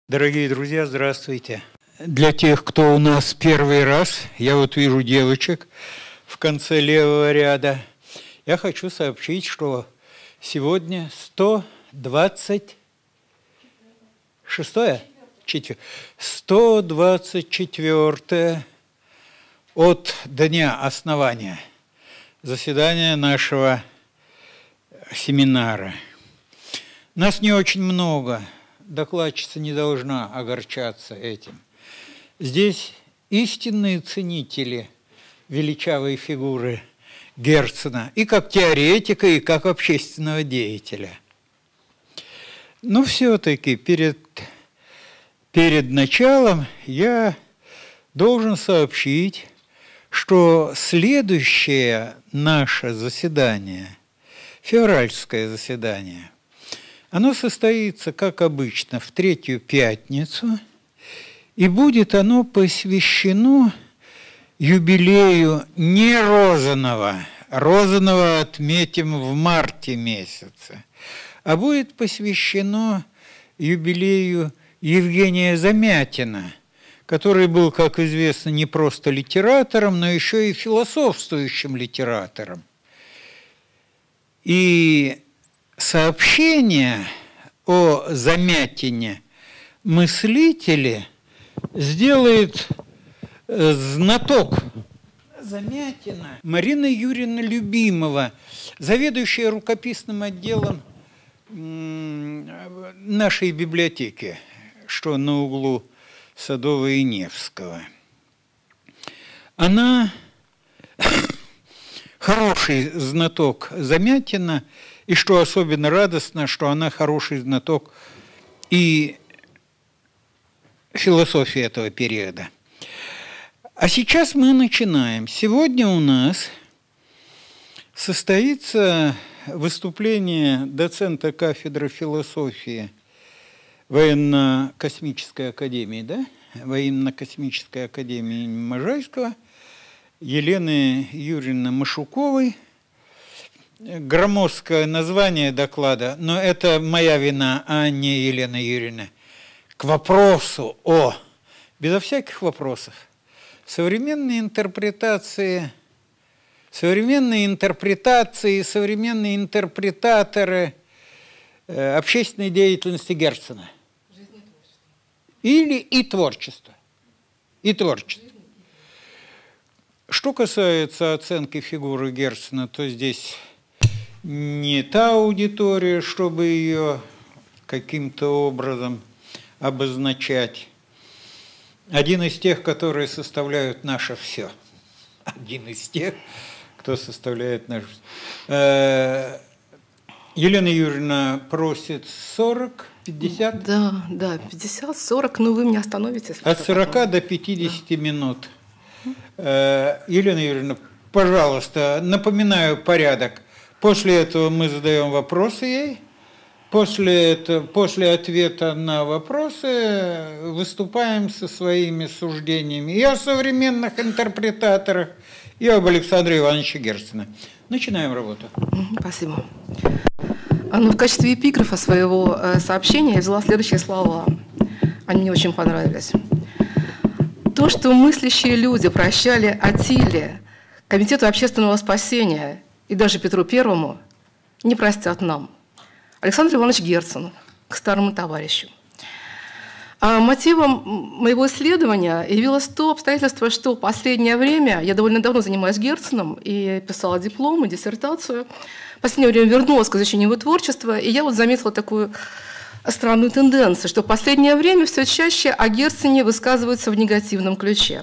Дорогие друзья, здравствуйте. Для тех, кто у нас первый раз, я вот вижу девочек в конце левого ряда, я хочу сообщить, что сегодня 124 от дня основания заседания нашего семинара. Нас не очень много. Докладчица не должна огорчаться этим. Здесь истинные ценители величавой фигуры Герцена и как теоретика, и как общественного деятеля. Но все-таки перед началом я должен сообщить, что следующее наше заседание, февральское заседание, оно состоится, как обычно, в третью пятницу, и будет оно посвящено юбилею не Розанова. Розанова отметим в марте месяце, а будет посвящено юбилею Евгения Замятина, который был, как известно, не просто литератором, но еще и философствующим литератором. И сообщение о Замятине мыслителе сделает знаток Замятина Марина Юрьевна Любимова, заведующая рукописным отделом нашей библиотеки, что на углу Садового и Невского. Она хороший знаток Замятина, и что особенно радостно, что она хороший знаток и философии этого периода. А сейчас мы начинаем. Сегодня у нас состоится выступление доцента кафедры философии Военно-космической академии, да? Военно-космической академии имени Можайского, Елены Юрьевны Машуковой. Громоздкое название доклада, но это моя вина, а не Елена Юрьевна. К вопросу безо всяких вопросов, современные интерпретаторы, современные интерпретаторы общественной деятельности Герцена. Или и творчество. И творчество. Что касается оценки фигуры Герцена, то здесь не та аудитория, чтобы ее каким-то образом обозначать. Один из тех, которые составляют наше все. Один из тех, кто составляет наше все. Елена Юрьевна просит 40, 50? Да, 50, 40, но вы меня остановите. От 40 до 50 минут. Елена Юрьевна, пожалуйста, напоминаю порядок. После этого мы задаем вопросы ей. После ответа на вопросы выступаем со своими суждениями и о современных интерпретаторах, и об Александре Ивановиче Герцене. Начинаем работу. Спасибо. В качестве эпиграфа своего сообщения я взяла следующие слова. Они мне очень понравились. То, что мыслящие люди прощали Атиле, Комитету общественного спасения и даже Петру Первому, не простят нам. Александр Иванович Герцен, к старому товарищу. А мотивом моего исследования явилось то обстоятельство, что в последнее время, я довольно давно занимаюсь Герценом и писала диплом и диссертацию, в последнее время вернулась к изучению его творчества, и я вот заметила такую странную тенденцию, что в последнее время все чаще о Герцене высказываются в негативном ключе.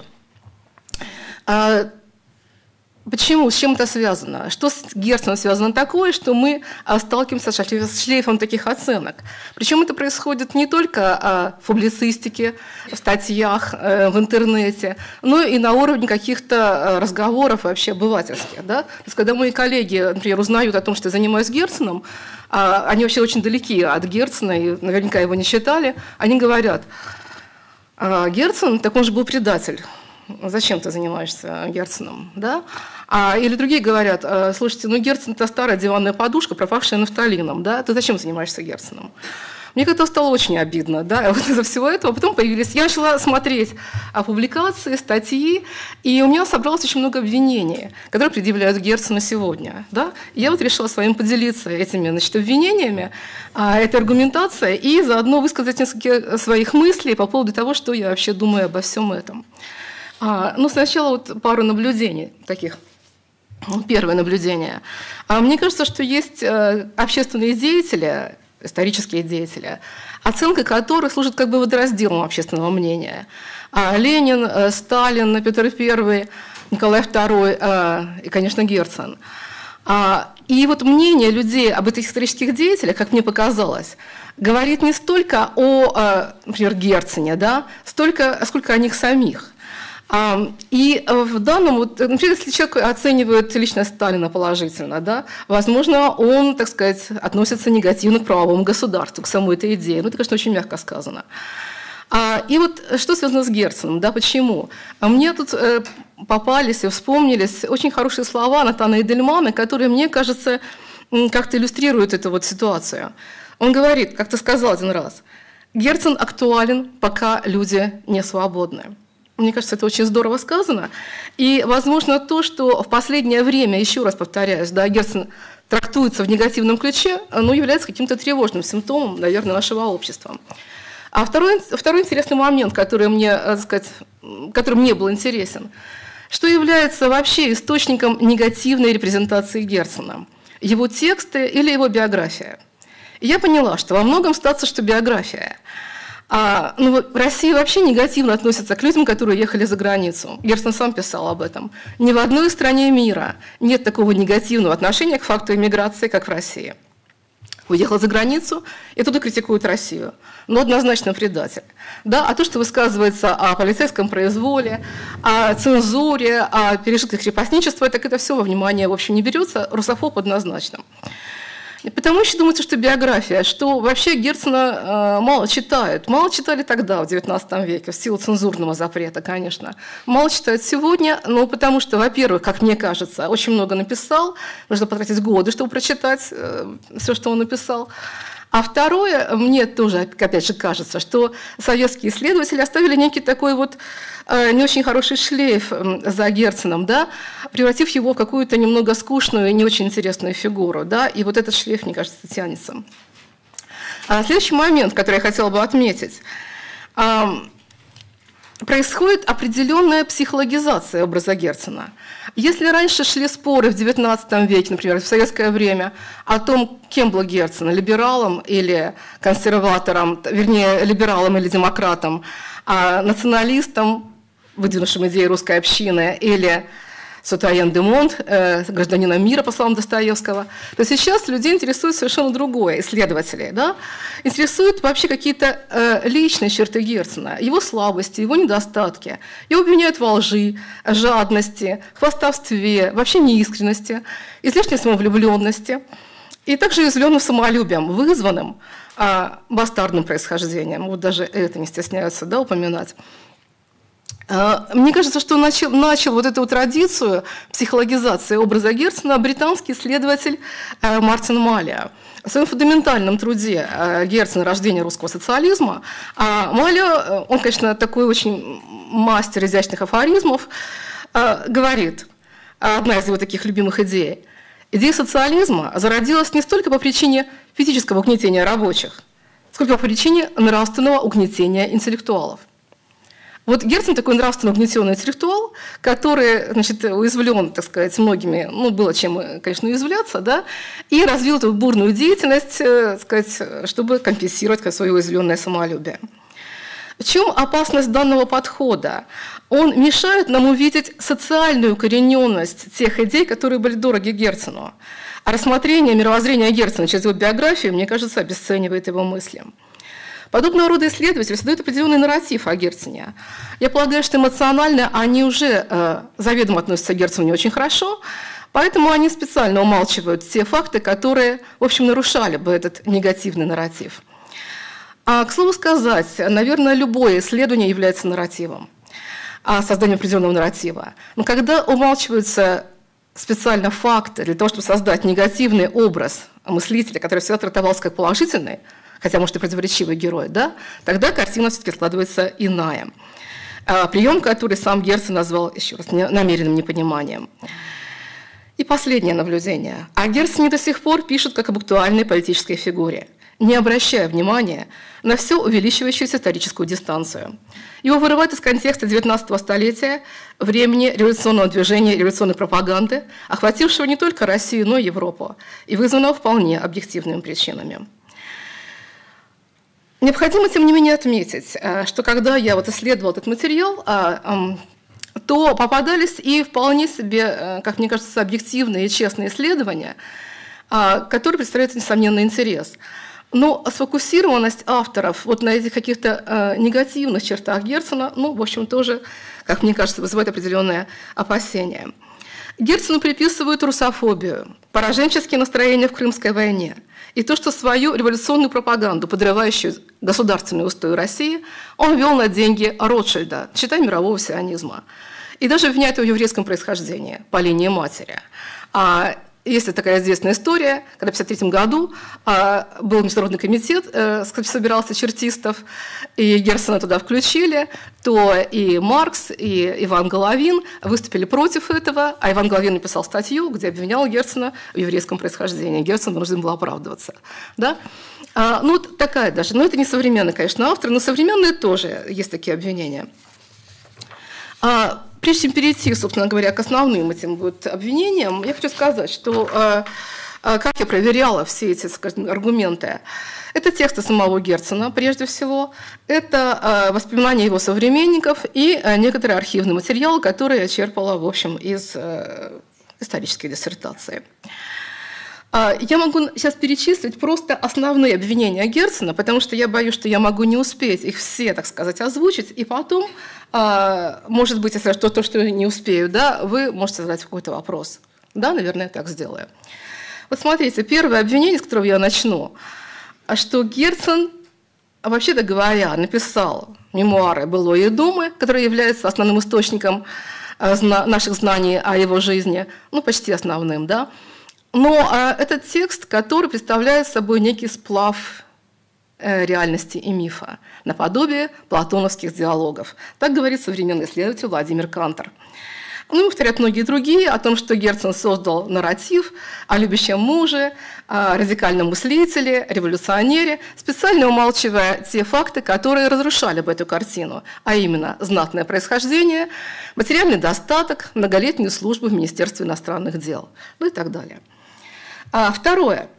Почему? С чем это связано? Что с Герценом связано такое, что мы сталкиваемся с шлейфом таких оценок? Причем это происходит не только в публицистике, в статьях, в интернете, но и на уровне каких-то разговоров вообще обывательских. Да? То есть, когда мои коллеги, например, узнают о том, что я занимаюсь Герценом, они вообще очень далеки от Герцена и наверняка его не читали, они говорят: Герцен, так он же был предатель. Зачем ты занимаешься Герценом? Да? Или другие говорят: слушайте, Герцен – это старая диванная подушка, пропахшая нафталином. Да? Ты зачем занимаешься Герценом? Мне как-то стало очень обидно, да, вот из-за всего этого. Потом появились, я начала смотреть публикации, статьи, и у меня собралось очень много обвинений, которые предъявляют Герцену сегодня, да. И я вот решила с вами поделиться этими, значит, обвинениями, этой аргументацией, и заодно высказать несколько своих мыслей по поводу того, что я вообще думаю обо всем этом. Ну, сначала вот пару наблюдений таких. Первое наблюдение. Мне кажется, что есть общественные деятели, исторические деятели, оценка которых служит как бы водоразделом общественного мнения. Ленин, Сталин, Петр I, Николай II и, конечно, Герцен. И вот мнение людей об этих исторических деятелях, как мне показалось, говорит не столько о, например, Герцене, да, сколько о них самих. И в данном, вот, например, если человек оценивает личность Сталина положительно, да, возможно, он, так сказать, относится негативно к правовому государству, к самой этой идее. Ну, это, конечно, очень мягко сказано. И вот что связано с Герценом, да, почему? Мне тут попались и вспомнились очень хорошие слова Натана Эдельмана, которые, мне кажется, как-то иллюстрируют эту вот ситуацию. Он говорит, как-то сказал один раз, «Герцен актуален, пока люди не свободны». Мне кажется, это очень здорово сказано. И, возможно, то, что в последнее время, еще раз повторяюсь, да, Герцен трактуется в негативном ключе, оно является каким-то тревожным симптомом, наверное, нашего общества. А второй интересный момент, который мне, так сказать, который мне был интересен, что является вообще источником негативной репрезентации Герцена? Его тексты или его биография? И я поняла, что во многом статься, что биография. Россия вообще негативно относится к людям, которые ехали за границу. Герцен сам писал об этом. Ни в одной стране мира нет такого негативного отношения к факту иммиграции, как в России. Уехал за границу, и оттуда критикуют Россию. Но однозначно предатель. Да? А то, что высказывается о полицейском произволе, о цензуре, о пережитках крепостничества, так это все во внимание, в общем, не берется. Русофоб однозначно. И потому еще думается, что биография, что вообще Герцена мало читают. Мало читали тогда, в XIX веке, в силу цензурного запрета, конечно. Мало читают сегодня, но потому что, во-первых, как мне кажется, очень много написал, нужно потратить годы, чтобы прочитать все, что он написал. А второе, мне тоже, опять же, кажется, что советские исследователи оставили некий такой вот не очень хороший шлейф за Герценом, да, превратив его в какую-то немного скучную и не очень интересную фигуру. Да, и вот этот шлейф, мне кажется, тянется. Следующий момент, который я хотела бы отметить. Происходит определенная психологизация образа Герцена. Если раньше шли споры в XIX веке, например, в советское время, о том, кем был Герцен, либералом или консерватором, вернее, либералом или демократом, националистом, выдвинувшим идеи русской общины, или «Сутуаен де Монт», гражданином мира, по словам Достоевского, то сейчас людей интересует совершенно другое, исследователей. Да? Интересуют вообще какие-то личные черты Герцена, его слабости, его недостатки. Его обвиняют во лжи, жадности, хвастовстве, вообще неискренности, излишней самовлюбленности и также уязвленным самолюбием, вызванным бастардным происхождением. Вот даже это не стесняются, да, упоминать. Мне кажется, что начал вот эту традицию психологизации образа Герцена британский исследователь Мартин Малия. В своем фундаментальном труде «Герцен. Рождение русского социализма» Малия, он, конечно, такой очень мастер изящных афоризмов, говорит, одна из его таких любимых идей, идея социализма зародилась не столько по причине физического угнетения рабочих, сколько по причине нравственного угнетения интеллектуалов. Вот Герцен такой нравственно угнетенный интеллектуал, который, значит, уязвлен, так сказать, многими, ну, было чем, конечно, уязвляться, да, и развил эту бурную деятельность, так сказать, чтобы компенсировать свое уязвленное самолюбие. В чем опасность данного подхода? Он мешает нам увидеть социальную укорененность тех идей, которые были дороги Герцену. А рассмотрение мировоззрения Герцена через его биографию, мне кажется, обесценивает его мысли. Подобного рода исследователи создают определенный нарратив о Герцене. Я полагаю, что эмоционально они уже заведомо относятся к Герцену не очень хорошо, поэтому они специально умалчивают те факты, которые, в общем, нарушали бы этот негативный нарратив. К слову сказать, наверное, любое исследование является нарративом, созданием определенного нарратива. Но когда умалчиваются специально факты для того, чтобы создать негативный образ мыслителя, который всегда трактовался как положительный, хотя, может, и противоречивый герой, да, тогда картина все-таки складывается иная. Прием, который сам Герцен назвал, еще раз, намеренным непониманием. И последнее наблюдение. О Герцене до сих пор пишут как об актуальной политической фигуре, не обращая внимания на все увеличивающуюся историческую дистанцию. Его вырывают из контекста XIX столетия, времени революционного движения, революционной пропаганды, охватившего не только Россию, но и Европу, и вызванного вполне объективными причинами. Необходимо, тем не менее, отметить, что когда я исследовала этот материал, то попадались и вполне себе, как мне кажется, объективные и честные исследования, которые представляют несомненный интерес. Но сфокусированность авторов на этих каких-то негативных чертах Герцена, в общем, тоже, как мне кажется, вызывает определенное опасение. Герцену приписывают русофобию, пораженческие настроения в Крымской войне и то, что свою революционную пропаганду, подрывающую государственную устой России, он вел на деньги Ротшильда, считай, мирового сионизма. И даже обвиняет его в еврейском происхождении по линии матери. Есть такая известная история, когда в 1953 году был международный комитет, собирался чертистов, и Герцена туда включили, то и Маркс, и Иван Головин выступили против этого, а Иван Головин написал статью, где обвинял Герцена в еврейском происхождении. Герцен вынужден был оправдываться. Да? Такая даже. Но это не современный, конечно, автор, но современные тоже есть такие обвинения. Прежде чем перейти, собственно говоря, к основным этим обвинениям, я хочу сказать, что как я проверяла все эти, скажем, аргументы. Это тексты самого Герцена, прежде всего, это воспоминания его современников и некоторые архивные материалы, которые я черпала, в общем, из исторической диссертации. Я могу сейчас перечислить просто основные обвинения Герцена, потому что я боюсь, что я могу не успеть их все, так сказать, озвучить, и потом, может быть, если то, что не успею, да, вы можете задать какой-то вопрос. Да, наверное, я так сделаю. Смотрите, первое обвинение, с которого я начну, что Герцен, вообще-то говоря, написал мемуары «Былое и думы», которые являются основным источником наших знаний о его жизни, почти основным, да. Но это текст, который представляет собой некий сплав реальности и мифа, наподобие платоновских диалогов. Так говорит современный исследователь Владимир Кантор. Повторяют многие другие о том, что Герцен создал нарратив о любящем муже, о радикальном мыслителе, революционере, специально умалчивая те факты, которые разрушали бы эту картину, а именно знатное происхождение, материальный достаток, многолетнюю службу в Министерстве иностранных дел, и так далее. Второе,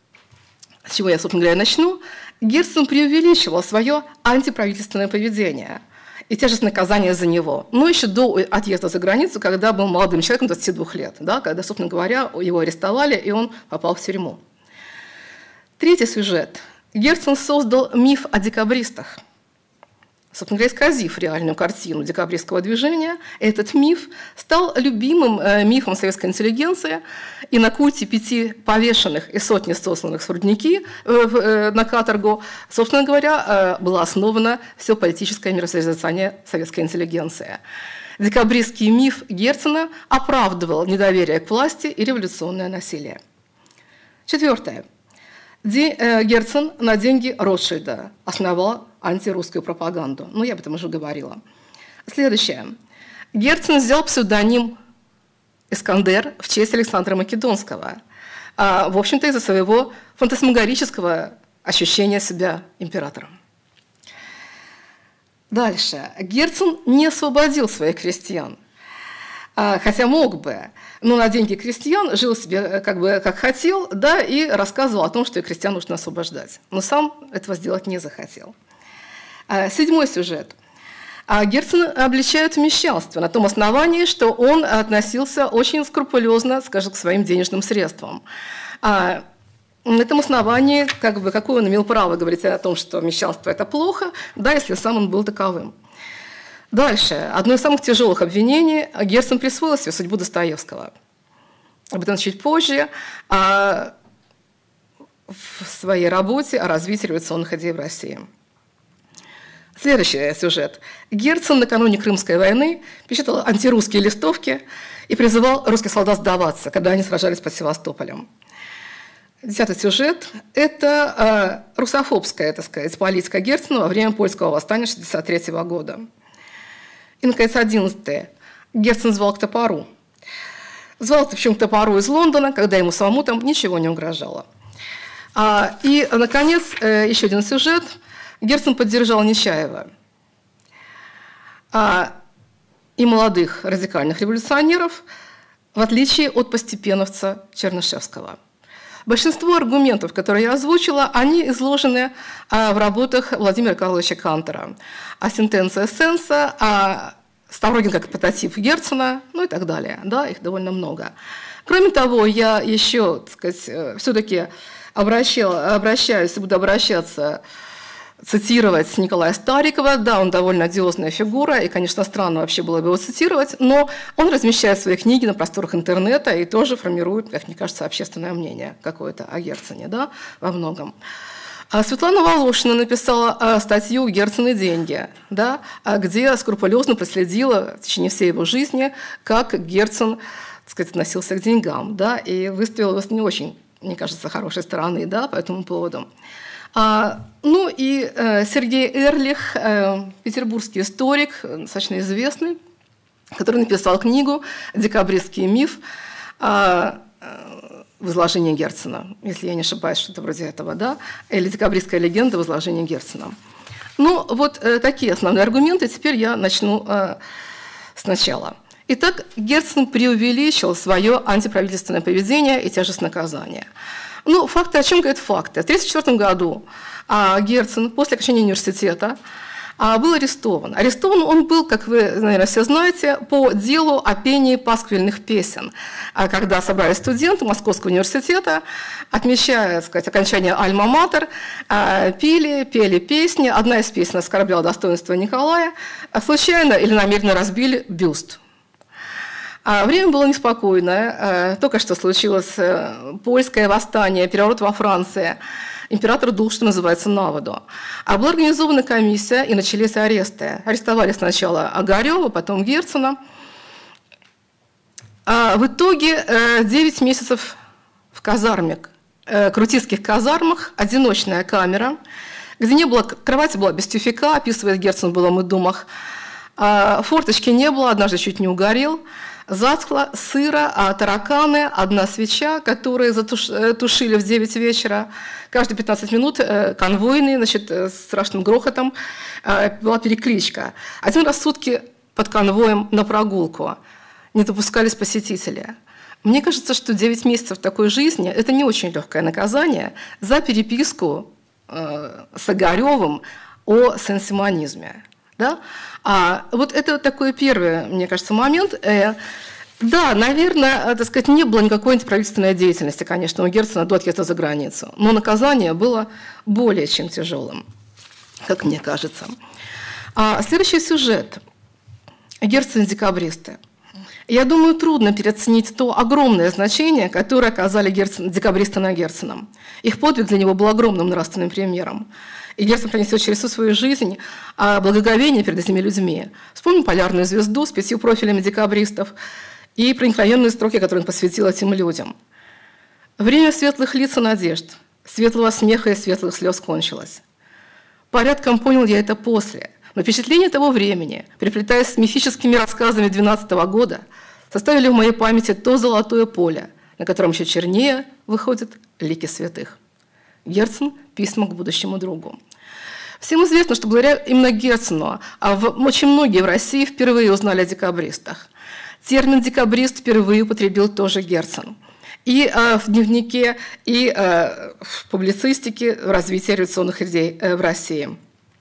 с чего я, собственно говоря, начну, Герцен преувеличивал свое антиправительственное поведение и тяжесть наказания за него, но еще до отъезда за границу, когда был молодым человеком 22 лет, да, когда, собственно говоря, его арестовали, и он попал в тюрьму. Третий сюжет. Герцен создал миф о декабристах, собственно говоря, исказив реальную картину декабристского движения. Этот миф стал любимым мифом советской интеллигенции, и на культе 5 повешенных и сотни сосланных в рудники на каторгу, собственно говоря, было основано все политическое миросозерцание советской интеллигенции. Декабристский миф Герцена оправдывал недоверие к власти и революционное насилие. Четвертое. Герцен на деньги Ротшильда основал антирусскую пропаганду. Я об этом уже говорила. Следующее. Герцен взял псевдоним Искандер в честь Александра Македонского, в общем-то, из-за своего фантасмагорического ощущения себя императором. Дальше. Герцен не освободил своих крестьян, хотя мог бы, но на деньги крестьян жил себе как хотел, да, и рассказывал о том, что и крестьян нужно освобождать. Но сам этого сделать не захотел. Седьмой сюжет. Герцен обличает в мещанство на том основании, что он относился очень скрупулезно, скажем, к своим денежным средствам. На этом основании, какое он имел право говорить о том, что мещанство – это плохо, да, если сам он был таковым. Дальше. Одно из самых тяжелых обвинений. Герцен присвоил себе судьбу Достоевского. Об этом чуть позже, в своей работе о развитии революционных идей в России. Следующий сюжет. Герцен накануне Крымской войны печатал антирусские листовки и призывал русских солдат сдаваться, когда они сражались под Севастополем. 10-й сюжет – это русофобская, так сказать, политика Герцена во время польского восстания 1963 года. И, наконец, 11-е. Герцен звал к топору. Звал, причем, к топору из Лондона, когда ему самому там ничего не угрожало. И, наконец, еще один сюжет. Герцен поддержал Нечаева и молодых радикальных революционеров, в отличие от постепеновца Чернышевского. Большинство аргументов, которые я озвучила, они изложены в работах Владимира Карловича Кантера. Сентенция сенса, Ставрогин как прототип Герцена, ну и так далее. Да, их довольно много. Кроме того, я еще, так сказать, все-таки обращаюсь и буду обращаться, цитировать Николая Старикова. Да, он довольно одиозная фигура, и, конечно, странно вообще было бы его цитировать, но он размещает свои книги на просторах интернета и тоже формирует, как мне кажется, общественное мнение какое-то о Герцене, да, во многом. Светлана Волошина написала статью «Герцен и деньги», да, где скрупулезно проследила в течение всей его жизни, как Герцен, так сказать, относился к деньгам, да, и выставила его с не очень, мне кажется, хорошей стороны, да, по этому поводу. Ну и Сергей Эрлих, петербургский историк, достаточно известный, который написал книгу «Декабристский миф», в изложении Герцена, если я не ошибаюсь, что-то вроде этого, да, или «Декабристская легенда» в изложении Герцена. Ну, вот такие основные аргументы. Теперь я начну сначала. Итак, Герцен преувеличил свое антиправительственное поведение и тяжесть наказания. Ну, факты, о чем говорят факты? В 1934 году Герцен после окончания университета был арестован. Арестован он был, как вы, наверное, все знаете, по делу о пении пасквильных песен, когда собрались студенты Московского университета, отмечая, так сказать, окончание альма-матер, пели песни. Одна из песен оскорбляла достоинство Николая, случайно или намеренно разбили бюст. Время было неспокойное. Только что случилось польское восстание, переворот во Франции. Император дул, что называется, на воду. Была организована комиссия, и начались аресты. Арестовали сначала Огарева, потом Герцена. В итоге 9 месяцев в казарме, крутицких казармах, одиночная камера, где не было, кровать была без тюфяка, описывает Герцен в «Былом и думах». Форточки не было, однажды чуть не угорел. Затхло, сыро, тараканы, одна свеча, которую тушили в 9 вечера. Каждые 15 минут конвойные, значит, с страшным грохотом была перекличка. Один раз в сутки под конвоем на прогулку не допускались посетители. Мне кажется, что 9 месяцев такой жизни – это не очень легкое наказание за переписку с Огаревым о сен-симонизме. Да? Вот это такой первый, мне кажется, момент. Да, наверное, так сказать, не было никакой антиправительственной деятельности, конечно, у Герцена до отъезда за границу, но наказание было более чем тяжелым, как мне кажется. Следующий сюжет. Герцен и декабристы. Я думаю, трудно переоценить то огромное значение, которое оказали декабристы на Герцена. Их подвиг для него был огромным нравственным примером. И Герцен пронесет через всю свою жизнь благоговение перед этими людьми. Вспомним «Полярную звезду» с 5 профилями декабристов и проникновенные строки, которые он посвятил этим людям. «Время светлых лиц и надежд, светлого смеха и светлых слез кончилось. Порядком понял я это после, но впечатления того времени, переплетаясь с мифическими рассказами 12-го года, составили в моей памяти то золотое поле, на котором еще чернее выходят лики святых». Герцен. Письма к будущему другу. Всем известно, что благодаря именно Герцену очень многие в России впервые узнали о декабристах. Термин «декабрист» впервые употребил тоже Герцен. И в дневнике, и в публицистике в развитии революционных идей в России.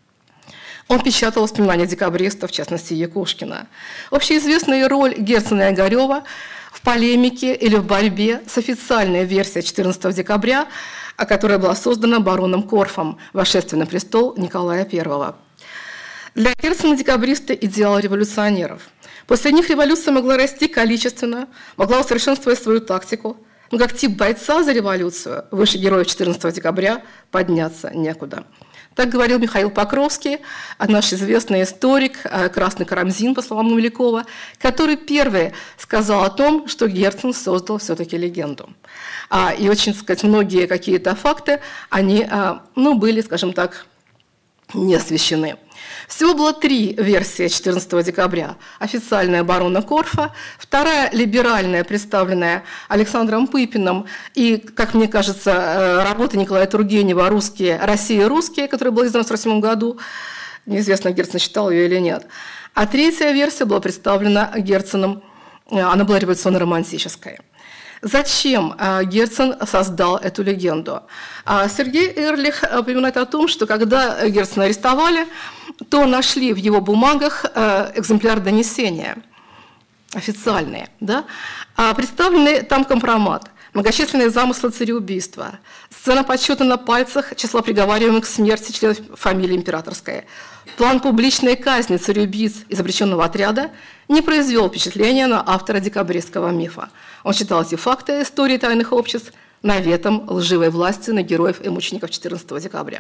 Он печатал воспоминания декабристов, в частности Якушкина. Общеизвестная роль Герцена и Огарева в полемике или в борьбе с официальной версией 14 декабря, которая была создана бароном Корфом, восшествие на престол Николая I. Для Герцена декабристы – идеал революционеров. После них революция могла расти количественно, могла усовершенствовать свою тактику, но как тип бойца за революцию выше героев 14 декабря подняться некуда. Так говорил Михаил Покровский, наш известный историк, красный Карамзин, по словам Гумилякова, который первый сказал о том, что Герцен создал все-таки легенду. И очень, так сказать, многие какие-то факты, они были, скажем так, не освещены. Всего было 3 версии 14 декабря. Официальная барона Корфа, вторая либеральная, представленная Александром Пыпиным, и, как мне кажется, работа Николая Тургенева «Россия русские», которая была издана в 1948 году. Неизвестно, Герцен читал ее или нет. А 3-я версия была представлена Герценом, она была революционно-романтической. Зачем Герцен создал эту легенду? Сергей Эрлих упоминает о том, что когда Герцена арестовали, то нашли в его бумагах экземпляр донесения, официальные, да? Представленный там компромат, многочисленные замыслы цареубийства, сцена подсчета на пальцах числа приговариваемых к смерти членов фамилии императорской, план публичной казни цареубийц изобретенного отряда не произвел впечатления на автора декабристского мифа. Он считал эти факты истории тайных обществ наветом лживой власти на героев и мучеников 14 декабря.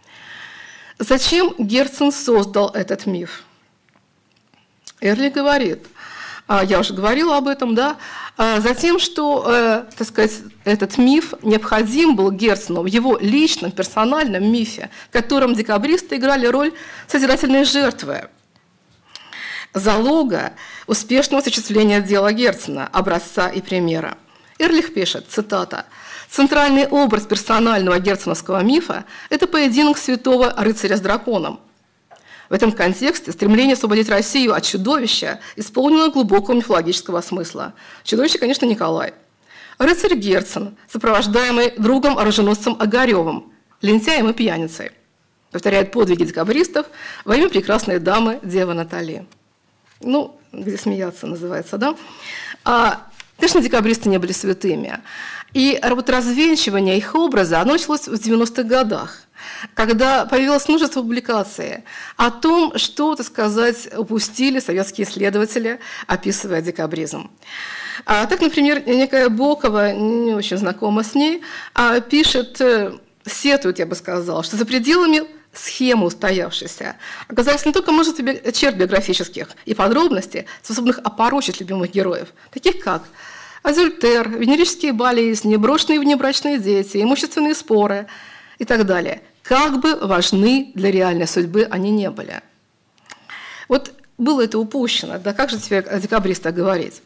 Зачем Герцен создал этот миф? Эрлих говорит, я уже говорила об этом, да, затем, что, так сказать, этот миф необходим был Герцену в его личном, персональном мифе, в котором декабристы играли роль созидательной жертвы, залога успешного осуществления дела Герцена, образца и примера. Эрлих пишет, цитата, «Центральный образ персонального герценовского мифа – это поединок святого рыцаря с драконом. В этом контексте стремление освободить Россию от чудовища исполнено глубокого мифологического смысла. Чудовище, конечно, Николай. Рыцарь Герцен, сопровождаемый другом-оруженосцем Огаревым, лентяем и пьяницей, повторяет подвиги декабристов во имя прекрасной дамы Девы Натали». Ну, где смеяться называется, да? Конечно, декабристы не были святыми. И вот развенчивание их образа, оно началось в 90-х годах, когда появилось множество публикаций о том, что, так сказать, упустили советские исследователи, описывая декабризм. Так, например, некая Бокова, не очень знакома с ней, пишет, сетует, я бы сказала, что за пределами схемы устоявшейся оказались не только множество черт биографических и подробностей, способных опорочить любимых героев, таких как азультер, венерические болезни, брошенные внебрачные дети, имущественные споры и так далее. Как бы важны для реальной судьбы они не были. Вот было это упущено, да как же теперь о декабристах говорить?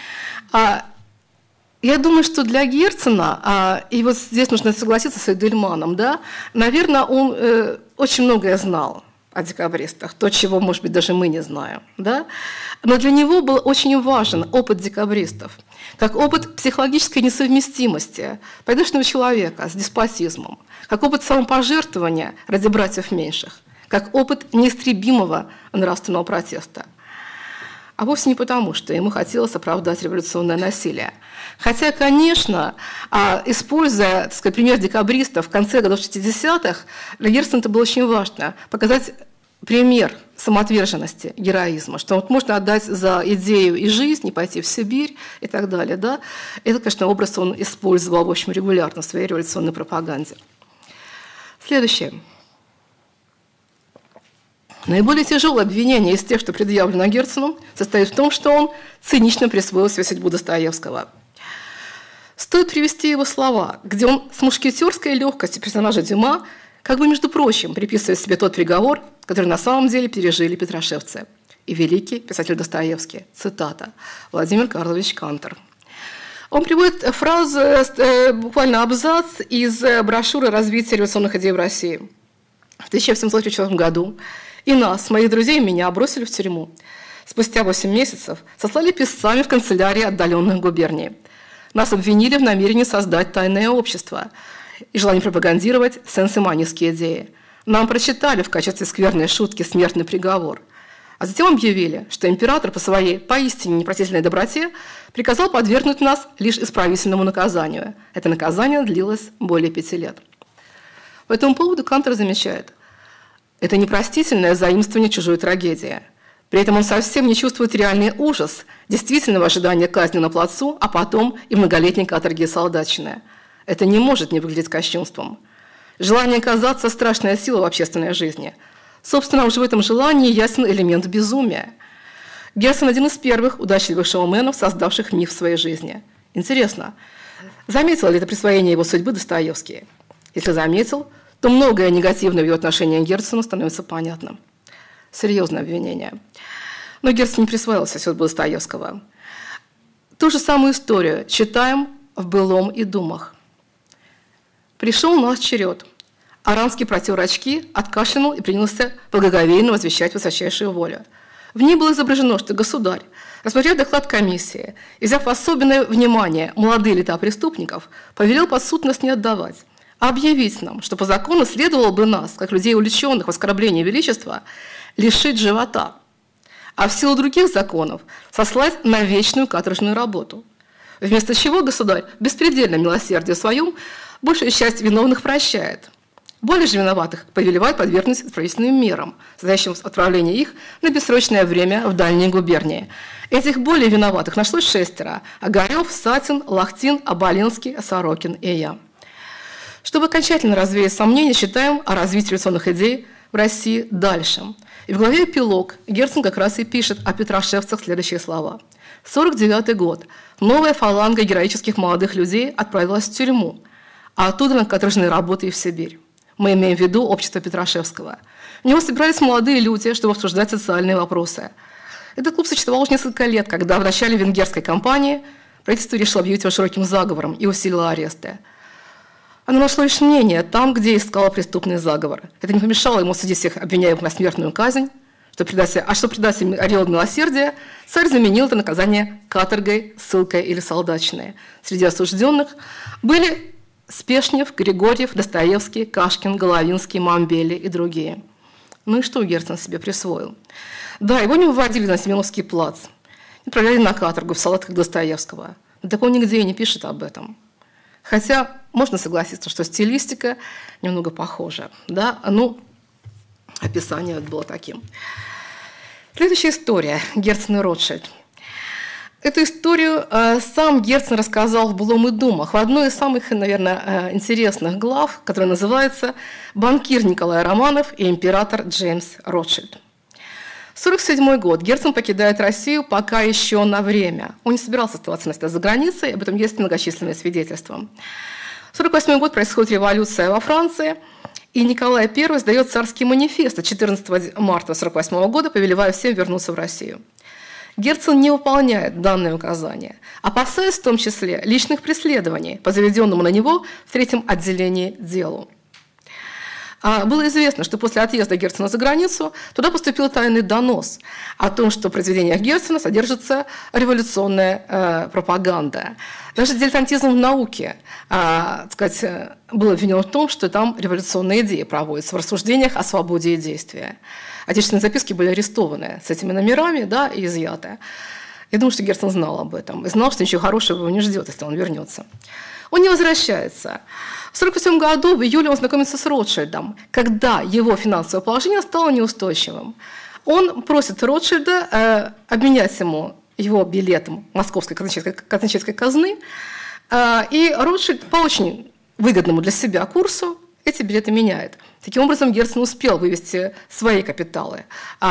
Я думаю, что для Герцена, и вот здесь нужно согласиться с Эдельманом, да, наверное, он очень многое знал о декабристах, то, чего, может быть, даже мы не знаем. Да? Но для него был очень важен опыт декабристов, как опыт психологической несовместимости порядочного человека с деспотизмом, как опыт самопожертвования ради братьев меньших, как опыт неистребимого нравственного протеста. А вовсе не потому, что ему хотелось оправдать революционное насилие. Хотя, конечно, используя, так сказать, пример декабристов в конце годов 60-х, для Герцена это было очень важно показать пример самоотверженности, героизма, что вот можно отдать за идею и жизнь, и пойти в Сибирь и так далее. Да? Это, конечно, образ он использовал, в общем, регулярно в своей революционной пропаганде. Следующее. Наиболее тяжелое обвинение из тех, что предъявлено Герцену, состоит в том, что он цинично присвоил себе судьбу Достоевского. Стоит привести его слова, где он с мушкетерской легкостью персонажа Дюма, как бы, между прочим, приписывает себе тот приговор, который на самом деле пережили петрошевцы и великий писатель Достоевский. Цитата. Владимир Карлович Кантор. Он приводит фразу, буквально абзац из брошюры «Развитие революционных идей в России». В 1734 году и нас, моих друзей и меня, бросили в тюрьму. Спустя 8 месяцев сослали писцами в канцелярии отдаленных губерний. Нас обвинили в намерении создать тайное общество и желании пропагандировать сенсиманистские идеи. Нам прочитали в качестве скверной шутки смертный приговор. А затем объявили, что император по своей поистине непростительной доброте приказал подвергнуть нас лишь исправительному наказанию. Это наказание длилось более 5 лет. По этому поводу Кантор замечает, это непростительное заимствование чужой трагедии. При этом он совсем не чувствует реальный ужас действительного ожидания казни на плацу, а потом и многолетней каторги и солдатчины. Это не может не выглядеть кощунством. Желание казаться – страшная сила в общественной жизни. Собственно, уже в этом желании ясен элемент безумия. Герцен – один из первых удачливых шоуменов, создавших миф в своей жизни. Интересно, заметил ли это присвоение его судьбы Достоевский? Если заметил, то многое негативное в его отношении к Герцену становится понятным. Серьезное обвинение. Но Герцен не присвоился судьбу Достоевского. Ту же самую историю читаем в «Былом и думах». Пришел наш черед. Аранский протер очки, откашлянул и принялся благоговейно возвещать высочайшую волю. В ней было изображено, что государь, рассмотрев доклад комиссии и взяв особенное внимание молодые лета преступников, повелел подсудность не отдавать, а объявить нам, что по закону следовало бы нас, как людей, увлеченных в оскорблении величества, лишить живота, а в силу других законов сослать на вечную каторжную работу. Вместо чего государь в беспредельном милосердии своем большую часть виновных прощает. Более же виноватых повелевает подвергнуть исправительным мерам, состоящим в отправлении их на бессрочное время в дальние губернии. Этих более виноватых нашлось 6: Огарев, Сатин, Лахтин, Оболенский, Сорокин и я. Чтобы окончательно развеять сомнения, считаем о развитии революционных идей в России дальше. И в главе «Эпилог» Герцен как раз и пишет о петрошевцах следующие слова. 49-й год. Новая фаланга героических молодых людей отправилась в тюрьму, а оттуда на каторжные работы и в Сибирь. Мы имеем в виду общество Петрошевского. В него собирались молодые люди, чтобы обсуждать социальные вопросы. Этот клуб существовал уже несколько лет, когда в начале венгерской кампании правительство решило объявить его широким заговором и усилило аресты. Оно нашло лишь мнение там, где искало преступный заговор. Это не помешало ему судить всех обвиняемых на смертную казнь, что придать им ореол милосердия, царь заменил это наказание каторгой, ссылкой или солдатчиной. Среди осужденных были Спешнев, Григорьев, Достоевский, Кашкин, Головинский, Мамбели и другие. Ну и что Герцен себе присвоил? Да, его не выводили на Семеновский плац, не отправляли на каторгу в салатках Достоевского. Но так он нигде и не пишет об этом. Хотя можно согласиться, что стилистика немного похожа. Да? Ну, описание было таким. Следующая история. Герцен и Ротшильд. Эту историю сам Герцен рассказал в «Былом и думах» в одной из самых, наверное, интересных глав, которая называется «Банкир Николай Романов и император Джеймс Ротшильд». 1947 год. Герцен покидает Россию пока еще на время. Он не собирался оставаться навсегда за границей, об этом есть многочисленные свидетельства. 1948 год происходит революция во Франции, и Николай I сдает царский манифест от 14 марта 1948 года, повелевая всем вернуться в Россию. Герцен не выполняет данные указания, опасаясь в том числе личных преследований по заведенному на него в 3-м отделении делу. Было известно, что после отъезда Герцена за границу туда поступил тайный донос о том, что в произведениях Герцена содержится революционная пропаганда. Даже дилетантизм в науке был обвинен в том, что там революционные идеи проводятся в рассуждениях о свободе и действия. Отечественные записки были арестованы с этими номерами, да, и изъяты. Я думаю, что Герцен знал об этом и знал, что ничего хорошего его не ждет, если он вернется. Он не возвращается. В 1948 году, в июле, он знакомится с Ротшильдом, когда его финансовое положение стало неустойчивым. Он просит Ротшильда обменять ему его билетом Московской казначейской казны, и Ротшильд по очень выгодному для себя курсу эти билеты меняет. Таким образом, Герцен успел вывести свои капиталы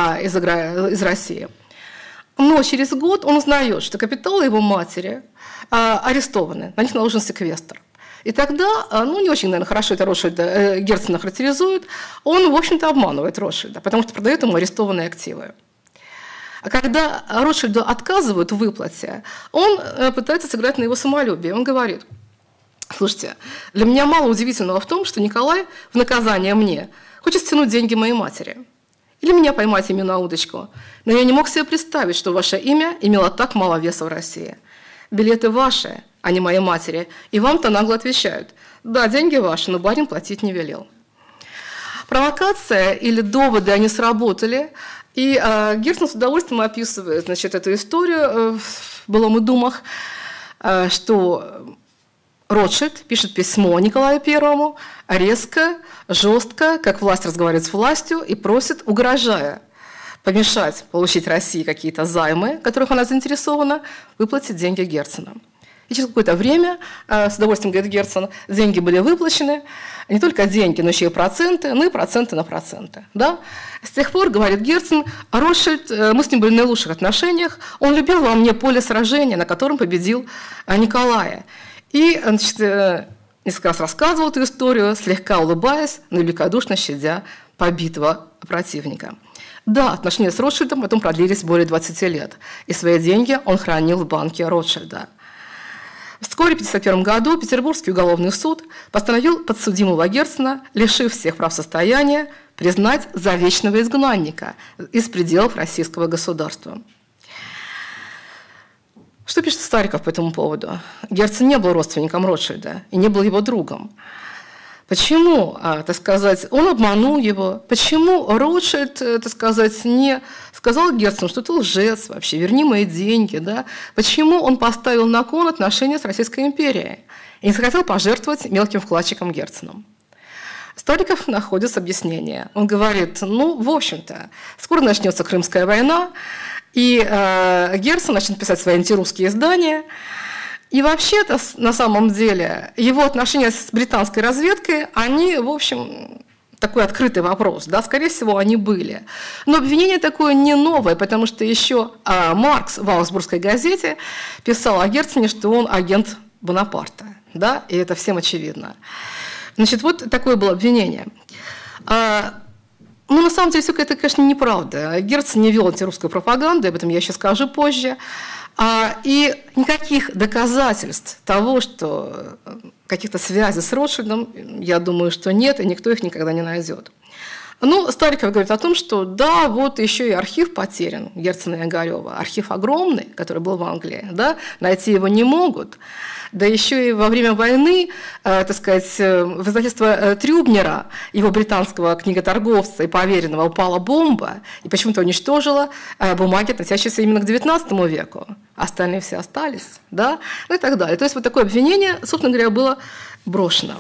из России. Но через год он узнает, что капиталы его матери арестованы, на них наложен секвестр. И тогда, не очень, наверное, хорошо это Ротшильда Герцена характеризует, он, в общем-то, обманывает Ротшильда, потому что продает ему арестованные активы. А когда Ротшильду отказывают в выплате, он пытается сыграть на его самолюбие. Он говорит: слушайте, для меня мало удивительного в том, что Николай в наказание мне хочет стянуть деньги моей матери. Или меня поймать ими на удочку. Но я не мог себе представить, что ваше имя имело так мало веса в России. Билеты ваши, а не моей матери. И вам-то нагло отвечают: да, деньги ваши, но барин платить не велел. Провокация или доводы, они сработали. И Герцен с удовольствием описывает, эту историю в «Былом и думах», что Ротшильд пишет письмо Николаю I резко, жестко, как власть разговаривает с властью, и просит, угрожая помешать получить России какие-то займы, в которых она заинтересована, выплатить деньги Герцена. И через какое-то время, с удовольствием, говорит Герцен, деньги были выплачены, не только деньги, но еще и проценты, ну и проценты на проценты. Да? С тех пор, говорит Герцен, Ротшильд, мы с ним были в наилучших отношениях, он любил во мне поле сражения, на котором победил Николая. И, значит, несколько раз рассказывал эту историю, слегка улыбаясь, но великодушно щадя побитого противника. Да, отношения с Ротшильдом потом продлились более 20 лет, и свои деньги он хранил в банке Ротшильда. Вскоре, в 1951 году, Петербургский уголовный суд постановил подсудимого Герцена, лишив всех прав состояния, признать за вечного изгнанника из пределов российского государства. Что пишет Стариков по этому поводу? Герцен не был родственником Ротшильда и не был его другом. Почему, так сказать, он обманул его? Почему Ротшильд, так сказать, не сказал Герцену, что ты лжец вообще, верни мои деньги, да? Почему он поставил на кон отношения с Российской империей и не захотел пожертвовать мелким вкладчиком Герценом? Стариков находит объяснение. Он говорит, ну, в общем-то, скоро начнется Крымская война, и Герцен начнет писать свои антирусские издания. И вообще-то, на самом деле, его отношения с британской разведкой, они, в общем, такой открытый вопрос, да, скорее всего, они были. Но обвинение такое не новое, потому что еще Маркс в Аугсбургской газете писал о Герцене, что он агент Бонапарта, да, и это всем очевидно. Значит, вот такое было обвинение. Ну, на самом деле, все это, конечно, неправда. Герцен не вел антирусскую пропаганду, об этом я еще скажу позже. И никаких доказательств того, что каких-то связей с Ротшильдом, я думаю, что нет, и никто их никогда не найдет. Ну, Стариков говорит о том, что да, вот еще и архив потерян Герцена и Огарева. Архив огромный, который был в Англии, да, найти его не могут. Да еще и во время войны, так сказать, в издательство Трюбнера, его британского книготорговца и поверенного, упала бомба и почему-то уничтожила бумаги, относящиеся именно к XIX веку. Остальные все остались, да, ну и так далее. То есть вот такое обвинение, собственно говоря, было брошено.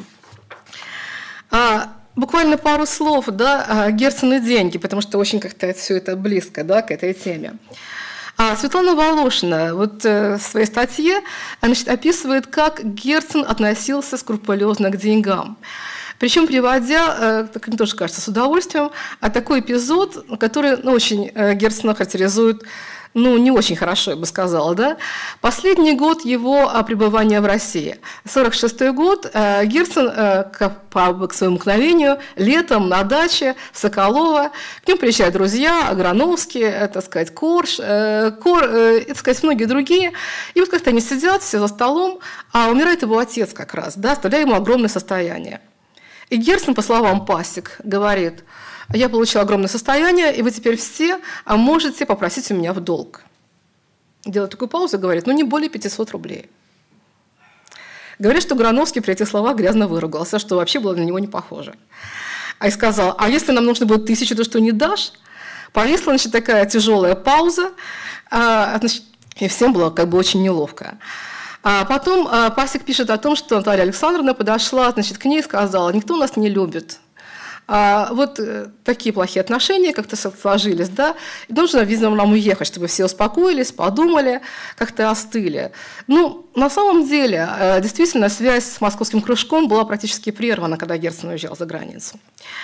Буквально пару слов, да, Герцен и деньги, потому что очень как-то все это близко, да, к этой теме. Светлана Волошина вот в своей статье, значит, описывает, как Герцен относился скрупулезно к деньгам. Причем приводя, так мне тоже кажется, с удовольствием, такой эпизод, который очень Герцена характеризует, ну, не очень хорошо, я бы сказала, да. Последний год его пребывания в России. 1946 год. Герцен, к своему мгновению, летом на даче в Соколово. К нему приезжают друзья, Аграновский, так сказать, Корж, так сказать, многие другие. И вот как-то они сидят все за столом, а умирает его отец как раз, да, оставляя ему огромное состояние. И Герцен, по словам Пасек, говорит: я получил огромное состояние, и вы теперь все можете попросить у меня в долг. Делает такую паузу и говорит: ну не более 500 рублей. Говорит, что Грановский при этих словах грязно выругался, что вообще было на него не похоже. И сказал: а если нам нужно будет 1000, то что, не дашь? Повисла, значит, такая тяжелая пауза, значит, и всем было как бы очень неловко. А потом Пасек пишет о том, что Наталья Александровна подошла, значит, к ней и сказала: никто нас не любит. Вот такие плохие отношения как-то сложились, да, и нужно, видимо, нам уехать, чтобы все успокоились, подумали, как-то остыли. Ну, на самом деле, действительно, связь с московским кружком была практически прервана, когда Герцен уезжал за границу.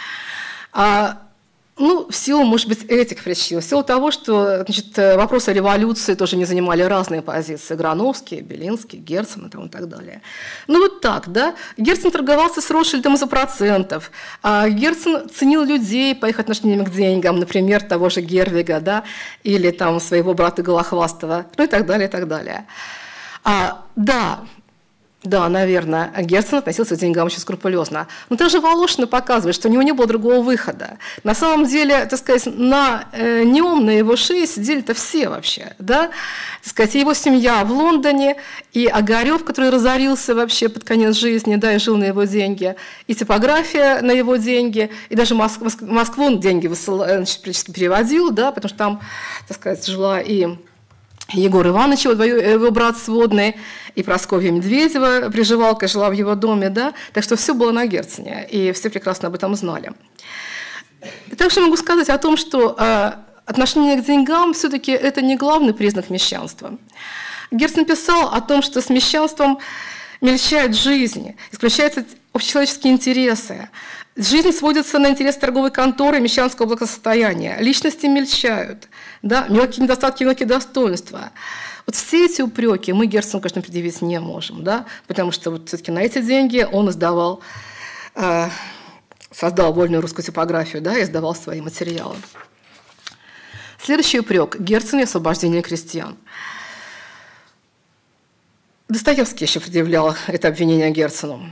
Ну, в силу, может быть, этих причин, в силу того, что, значит, вопросы революции тоже не занимали разные позиции. Грановский, Белинский, Герцен и так далее. Ну, вот так, да. Герцен торговался с Ротшильдом из-за процентов. Герцен ценил людей по их отношениям к деньгам, например, того же Гервига, да, или там своего брата Голохвастова, ну и так далее, и так далее. Да, наверное, Герцен относился к деньгам очень скрупулезно. Но также Волошина показывает, что у него не было другого выхода. На самом деле, так сказать, на нем, на его шее сидели-то все вообще. Да? Так сказать, его семья в Лондоне, и Огарев, который разорился вообще под конец жизни, да, и жил на его деньги, и типография на его деньги, и даже Москву он деньги практически переводил, да, потому что там, так сказать, жила и Егор Иванович, его брат сводный, и Прасковья Медведева, приживалка, жила в его доме, да, так что все было на Герцене, и все прекрасно об этом знали. И также могу сказать о том, что отношение к деньгам все-таки это не главный признак мещанства. Герцен писал о том, что с мещанством мельчает жизнь, исключаются общечеловеческие интересы. Жизнь сводится на интерес торговой конторы, мещанского благосостояния. Личности мельчают, да, мелкие недостатки, мелкие достоинства. Вот все эти упреки мы Герцену, конечно, предъявить не можем, да, потому что вот все-таки на эти деньги он создал вольную русскую типографию, да, и издавал свои материалы. Следующий упрек – Герцен и освобождение крестьян. Достоевский еще предъявлял это обвинение Герцену.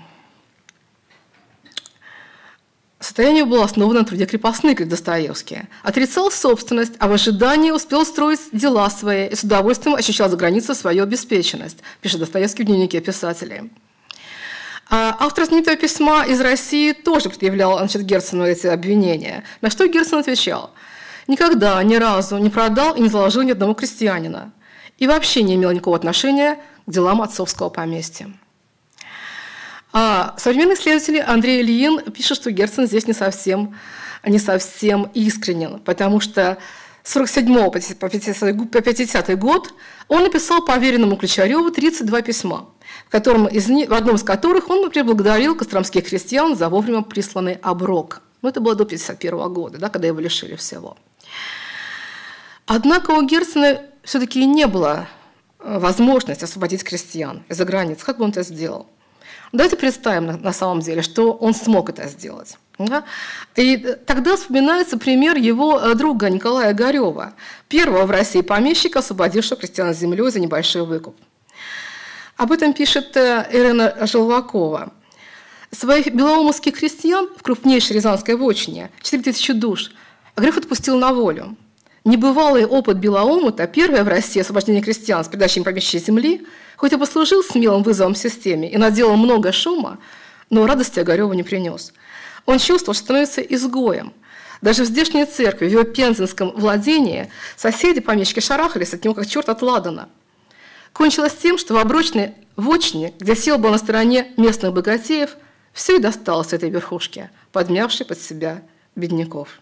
Состояние было основано на труде крепостных, как Достоевский. Отрицал собственность, а в ожидании успел строить дела свои и с удовольствием ощущал за границей свою обеспеченность, пишет Достоевский в дневнике писателей. Автор знаменитого письма из России тоже предъявлял, значит, Герцену эти обвинения. На что Герцен отвечал: «Никогда, ни разу не продал и не заложил ни одного крестьянина и вообще не имел никакого отношения к делам отцовского поместья». Современный исследователь Андрей Ильин пишет, что Герцен здесь не совсем искренен, потому что с 1947 по 1950 год он написал поверенному Ключареву 32 письма, в одном из которых он, например, благодарил костромских крестьян за вовремя присланный оброк. Но это было до 1951 года, да, когда его лишили всего. Однако у Герцена все-таки не было возможности освободить крестьян из-за границ. Как бы он это сделал? Давайте представим на самом деле, что он смог это сделать. Да? И тогда вспоминается пример его друга Николая Огарева, первого в России помещика, освободившего крестьян с землей за небольшой выкуп. Об этом пишет Ирина Желвакова. Своих белоумовских крестьян в крупнейшей рязанской вотчине, 4000 душ, Огарев отпустил на волю. Небывалый опыт Белоумута, первое в России освобождение крестьян с передачей помещичьей земли, хоть и послужил смелым вызовом системе и наделал много шума, но радости Огареву не принес. Он чувствовал, что становится изгоем. Даже в здешней церкви, в его пензенском владении, соседи, помещики, шарахались от него, как черт от ладана. Кончилось тем, что в оброчной вотчине, где сел был на стороне местных богатеев, все и досталось этой верхушке, подмявшей под себя бедняков.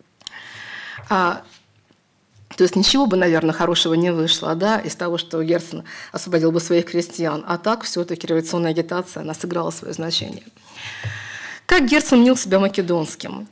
То есть ничего бы, наверное, хорошего не вышло, да, из того, что Герцен освободил бы своих крестьян. А так все-таки революционная агитация, она сыграла свое значение. Как Герцен мнил себя македонским?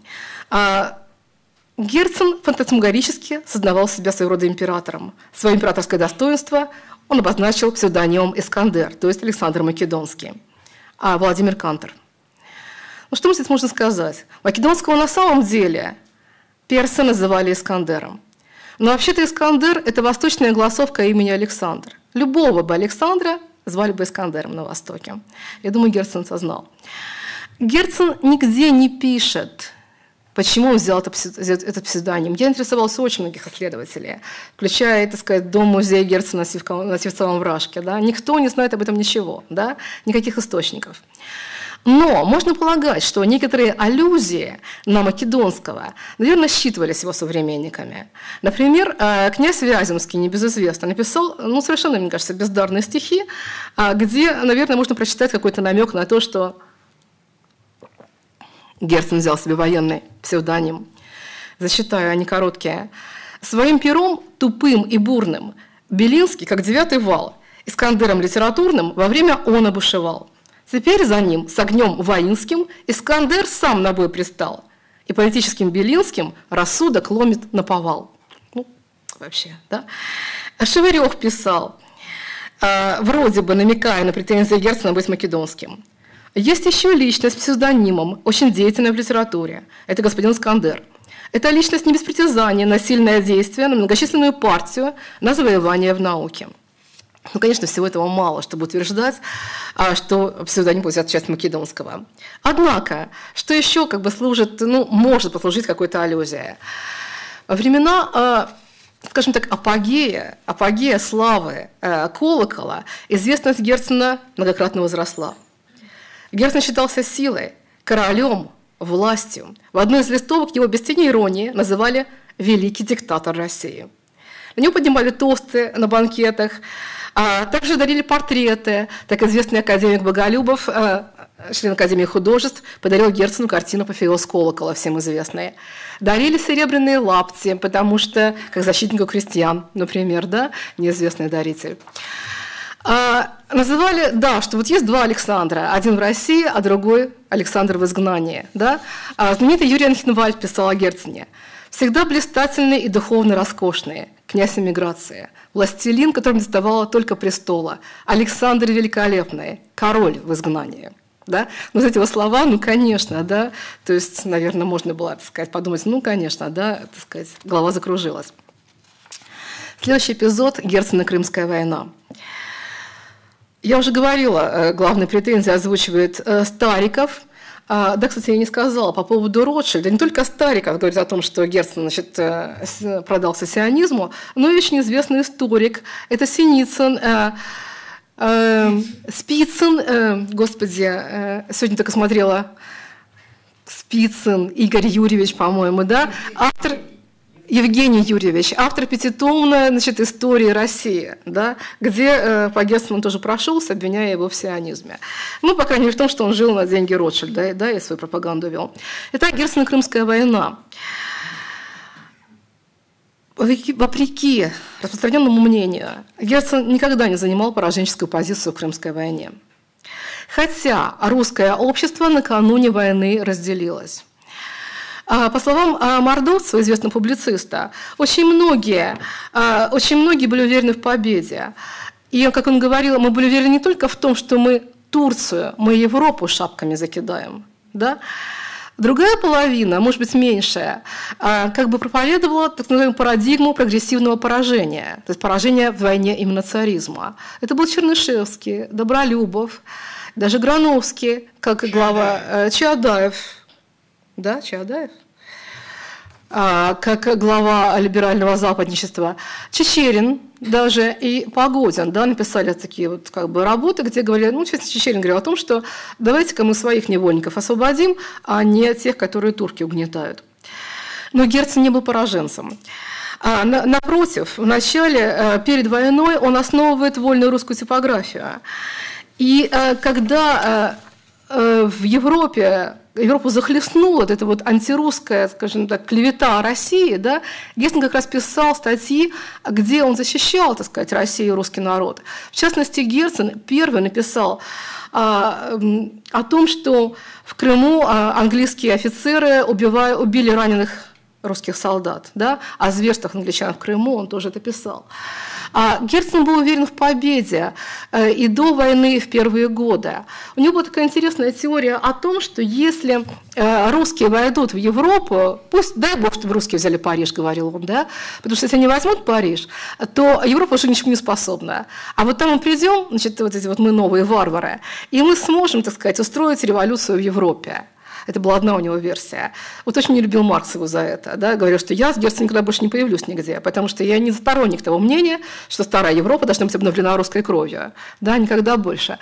Герцен фантасмагорически сознавал себя своего рода императором. Свое императорское достоинство он обозначил псевдонимом Искандер, то есть Александр Македонский, а Владимир Кантор. Ну что здесь можно сказать? Македонского на самом деле персы называли Искандером. Но вообще-то Искандер – это восточная голосовка имени Александр. Любого бы Александра звали бы Искандером на Востоке. Я думаю, Герцен это знал. Герцен нигде не пишет, почему он взял этот псевдоним. Я интересовался очень многих исследователей, включая, так сказать, дом-музей Герцена на Сивцовом Вражке. Да? Никто не знает об этом ничего, да? Никаких источников. Но можно полагать, что некоторые аллюзии на Македонского, наверное, считывались его современниками. Например, князь Вяземский, небезызвестно, написал, совершенно, мне кажется, бездарные стихи, где, наверное, можно прочитать какой-то намек на то, что Герцен взял себе военный псевдоним. Зачитаю, они короткие. «Своим пером, тупым и бурным, Белинский, как 9-й вал, Искандером литературным во время он обушевал. Теперь за ним, с огнем воинским, Искандер сам на бой пристал, и политическим Белинским рассудок ломит наповал». Вообще, да? Шевырев писал, вроде бы намекая на претензии Герцена быть македонским. «Есть еще личность с псевдонимом, очень деятельная в литературе. Это господин Искандер. Это личность не без притязания на сильное действие, на многочисленную партию, на завоевание в науке». Конечно, всего этого мало, чтобы утверждать, что псевдоним взят часть македонского. Однако, что еще служит, может послужить какой-то аллюзией. Во времена, скажем так, апогея славы колокола, известность Герцена многократно возросла. Герцен считался силой, королем, властью. В одной из листовок его без тени иронии называли «великий диктатор России». На него поднимали тосты на банкетах, также дарили портреты. Так известный академик Боголюбов член Академии художеств, подарил Герцену картину «Апофеоз колокола», всем известные. Дарили серебряные лапти, потому что, как защитнику крестьян, например, да, неизвестный даритель. Называли, да, что вот есть два Александра, один в России, а другой Александр в изгнании. Да? Знаменитый Юрий Анхенвальд писал о Герцене. Всегда блистательный и духовно роскошный, князь эмиграции, властелин, которому не доставало только престола, Александр великолепный, король в изгнании. Да? Но вот эти его слова, ну, конечно, да, то есть, наверное, можно было, так сказать, подумать, ну, конечно, да, так сказать, голова закружилась. Следующий эпизод – Герцен и Крымская война. Я уже говорила, главные претензии озвучивает Стариков. Да, кстати, я не сказала по поводу Ротшильда. Не только Стариков говорит о том, что Герцен, значит, продался сионизму, но и очень известный историк. Это Синицын, Спицын, господи, сегодня только смотрела Спицын, Игорь Юрьевич, по-моему, да, автор... Евгений Юрьевич, автор пятитомной, значит, истории России, да, где по Герцену тоже прошелся, обвиняя его в сионизме. Ну, по крайней мере, в том, что он жил на деньги Ротшильда, да, и свою пропаганду вел. Итак, Герцен и Крымская война. Вопреки распространенному мнению, Герцен никогда не занимал пораженческую позицию в Крымской войне. Хотя русское общество накануне войны разделилось. По словам Мордовцева, известного публициста, очень многие были уверены в победе. И, как он говорил, мы были уверены не только в том, что мы Турцию, мы Европу шапками закидаем. Да? Другая половина, может быть, меньшая, как бы проповедовала так называемую парадигму прогрессивного поражения, то есть поражения в войне именно царизма. Это был Чернышевский, Добролюбов, даже Грановский, как глава Чаадаев. Да, Чаадаев, как глава либерального западничества, Чичерин даже и Погодин, да, написали такие вот как бы работы, где говорили, ну, Чичерин говорил о том, что давайте-ка мы своих невольников освободим, а не тех, которые турки угнетают. Но Герцен не был пораженцем. Напротив, в начале, перед войной, он основывает вольную русскую типографию. И когда в Европу захлестнула вот эта вот антирусская, скажем так, клевета России, да, Герцен как раз писал статьи, где он защищал, так сказать, Россию и русский народ. В частности, Герцен первый написал о том, что в Крыму английские офицеры убили раненых русских солдат, да, о зверствах англичан в Крыму он тоже это писал. Герцен был уверен в победе и до войны, и в первые годы. У него была такая интересная теория о том, что если русские войдут в Европу, пусть, дай бог, чтобы русские взяли Париж, говорил он, да, потому что если они возьмут Париж, то Европа уже ничему не способна. А вот там мы придем, значит, вот эти вот мы новые варвары, и мы сможем, так сказать, устроить революцию в Европе. Это была одна у него версия. Вот очень не любил Маркс его за это. Да? Говорил, что я с Герценом никогда больше не появлюсь нигде, потому что я не сторонник того мнения, что старая Европа должна быть обновлена русской кровью. Да, никогда больше.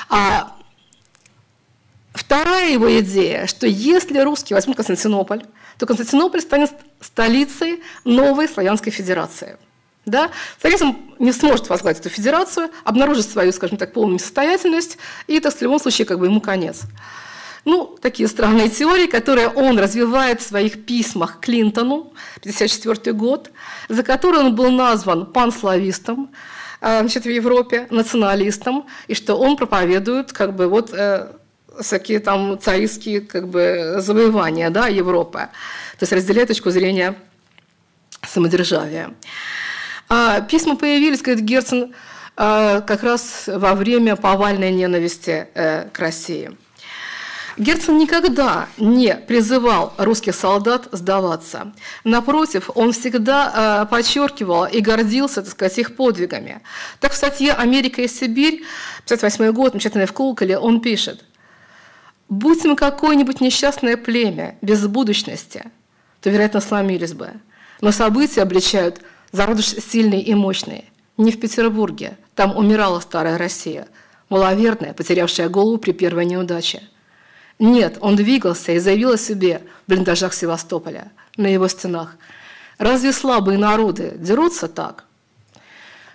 Вторая его идея, что если русские возьмут Константинополь, то Константинополь станет столицей новой славянской федерации. Да? Царизм не сможет возглавить эту федерацию, обнаружит свою, скажем так, полную несостоятельность, и это в любом случае как бы ему конец. Ну, такие странные теории, которые он развивает в своих письмах Клинтону, 1954 год, за которые он был назван панславистом, значит, в Европе, националистом, и что он проповедует как бы вот всякие там царистские как бы завоевания, да, Европы, то есть разделяет точку зрения самодержавия. Письма появились, говорит Герцен, как раз во время повальной ненависти к России. Герцен никогда не призывал русских солдат сдаваться. Напротив, он всегда подчеркивал и гордился, так сказать, их подвигами. Так в статье «Америка и Сибирь», 1958 год, напечатанной в Колоколе, он пишет: «Будь мы какое-нибудь несчастное племя без будущности, то, вероятно, сломились бы. Но события обличают зародыш сильный и мощный. Не в Петербурге, там умирала старая Россия, маловерная, потерявшая голову при первой неудаче. Нет, он двигался и заявил о себе в блиндажах Севастополя, на его стенах. Разве слабые народы дерутся так?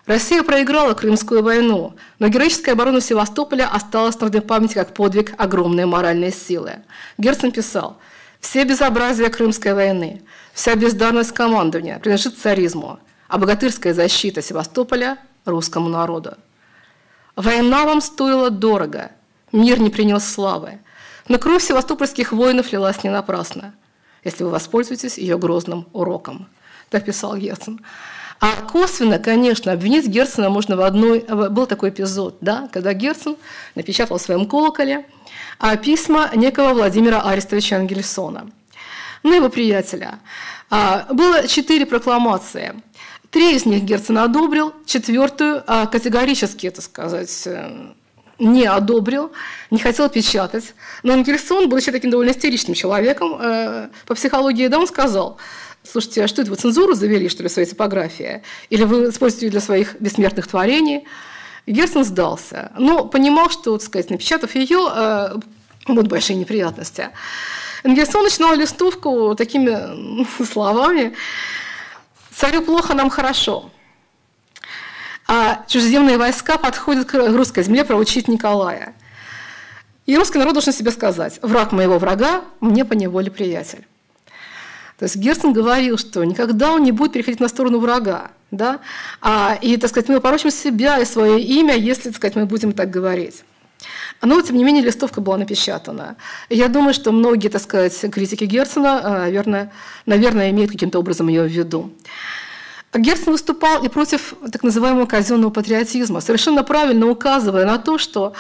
Россия проиграла Крымскую войну, но героическая оборона Севастополя осталась в народной памяти как подвиг огромной моральной силы. Герцен писал: «Все безобразия Крымской войны, вся бездарность командования принадлежит царизму, а богатырская защита Севастополя – русскому народу. Война вам стоила дорого, мир не принес славы, но кровь севастопольских воинов лилась не напрасно, если вы воспользуетесь ее грозным уроком». Так писал Герцен. А косвенно, конечно, обвинить Герцена можно в одной... Был такой эпизод, да, когда Герцен напечатал в своем колоколе письма некого Владимира Арестовича Ангельсона, его приятеля. Было 4 прокламации. 3 из них Герцен одобрил, 4-ю категорически, так сказать, не одобрил, не хотел печатать. Но Ангельсон был еще таким довольно истеричным человеком по психологии, да, он сказал: «Слушайте, а что это, вы цензуру завели, что ли, в своей типографии? Или вы используете ее для своих бессмертных творений?» И Герцен сдался, но понимал, что, так сказать, напечатав ее, будут большие неприятности. Ангельсон начинал листовку такими словами: «Царю плохо, нам хорошо. А чужеземные войска подходят к русской земле проучить Николая. И русский народ должен себе сказать: враг моего врага, мне поневоле приятель». То есть Герцен говорил, что никогда он не будет переходить на сторону врага, да? И, так сказать, мы порочим себя и свое имя, если, так сказать, мы будем так говорить. Но, тем не менее, листовка была напечатана. И я думаю, что многие, так сказать, критики Герцена, наверное, имеют каким-то образом ее в виду. Герцен выступал и против так называемого казенного патриотизма, совершенно правильно указывая на то, что,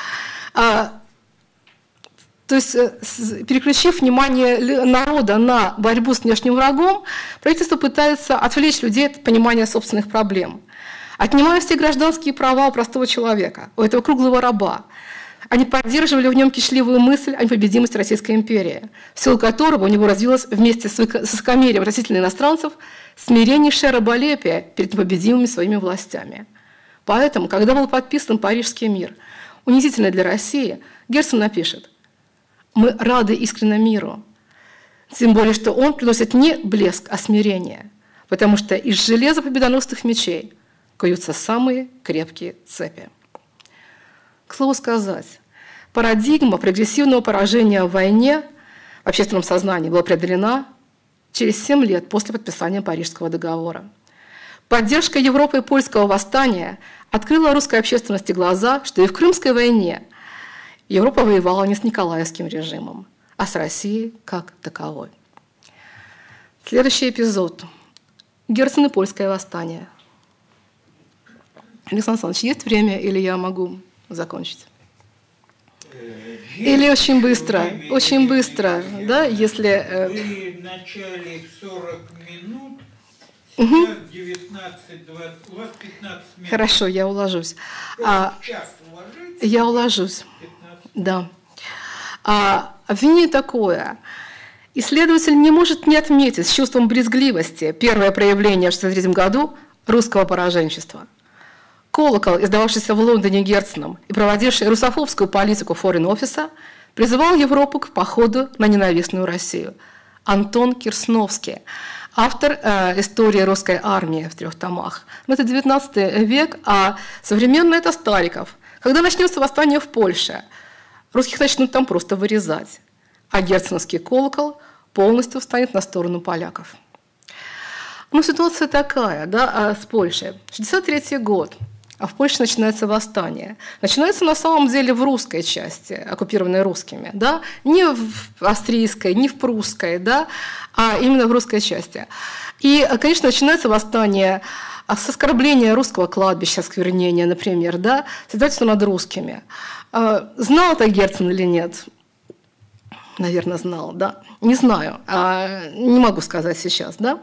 то есть, переключив внимание народа на борьбу с внешним врагом, правительство пытается отвлечь людей от понимания собственных проблем, отнимая все гражданские права у простого человека, у этого круглого раба. Они поддерживали в нем кичливую мысль о непобедимости Российской империи, в силу которого у него развилось вместе с высокомерием относительно иностранцев смиреннейшее раболепие перед непобедимыми своими властями. Поэтому, когда был подписан Парижский мир, унизительный для России, Герцен напишет: «Мы рады искренне миру, тем более, что он приносит не блеск, а смирение, потому что из железа победоносных мечей куются самые крепкие цепи». К слову сказать, парадигма прогрессивного поражения в войне в общественном сознании была преодолена через 7 лет после подписания Парижского договора. Поддержка Европы и польского восстания открыла русской общественности глаза, что и в Крымской войне Европа воевала не с Николаевским режимом, а с Россией как таковой. Следующий эпизод. Герцен и польское восстание. Александр Александрович, есть время, или я могу закончить? Или очень быстро, да, если... Вы в начале 40 минут, сейчас 19:20, у вас 15 минут. Хорошо, я уложусь. Час уложиться? Я уложусь, 15. да. Обвинение такое. Исследователь не может не отметить с чувством брезгливости первое проявление в 1963 году русского пораженчества. Колокол, издававшийся в Лондоне Герценом и проводивший русофобскую политику Foreign Office, призывал Европу к походу на ненавистную Россию. Антон Кирсновский, автор истории русской армии в 3 томах. Но это 19 век, а современный это Стариков. Когда начнется восстание в Польше, русских начнут там просто вырезать, а герценовский колокол полностью встанет на сторону поляков. Ну, ситуация такая, да, с Польшей. 1963 год. А в Польше начинается восстание. Начинается на самом деле в русской части, оккупированной русскими, да? Не в австрийской, не в прусской, да? А именно в русской части. И, конечно, начинается восстание с оскорбления русского кладбища, осквернения, например, да? С издевательства над русскими. Знал это Герцен или нет? Наверное, знал, да? Не знаю, не могу сказать сейчас, да?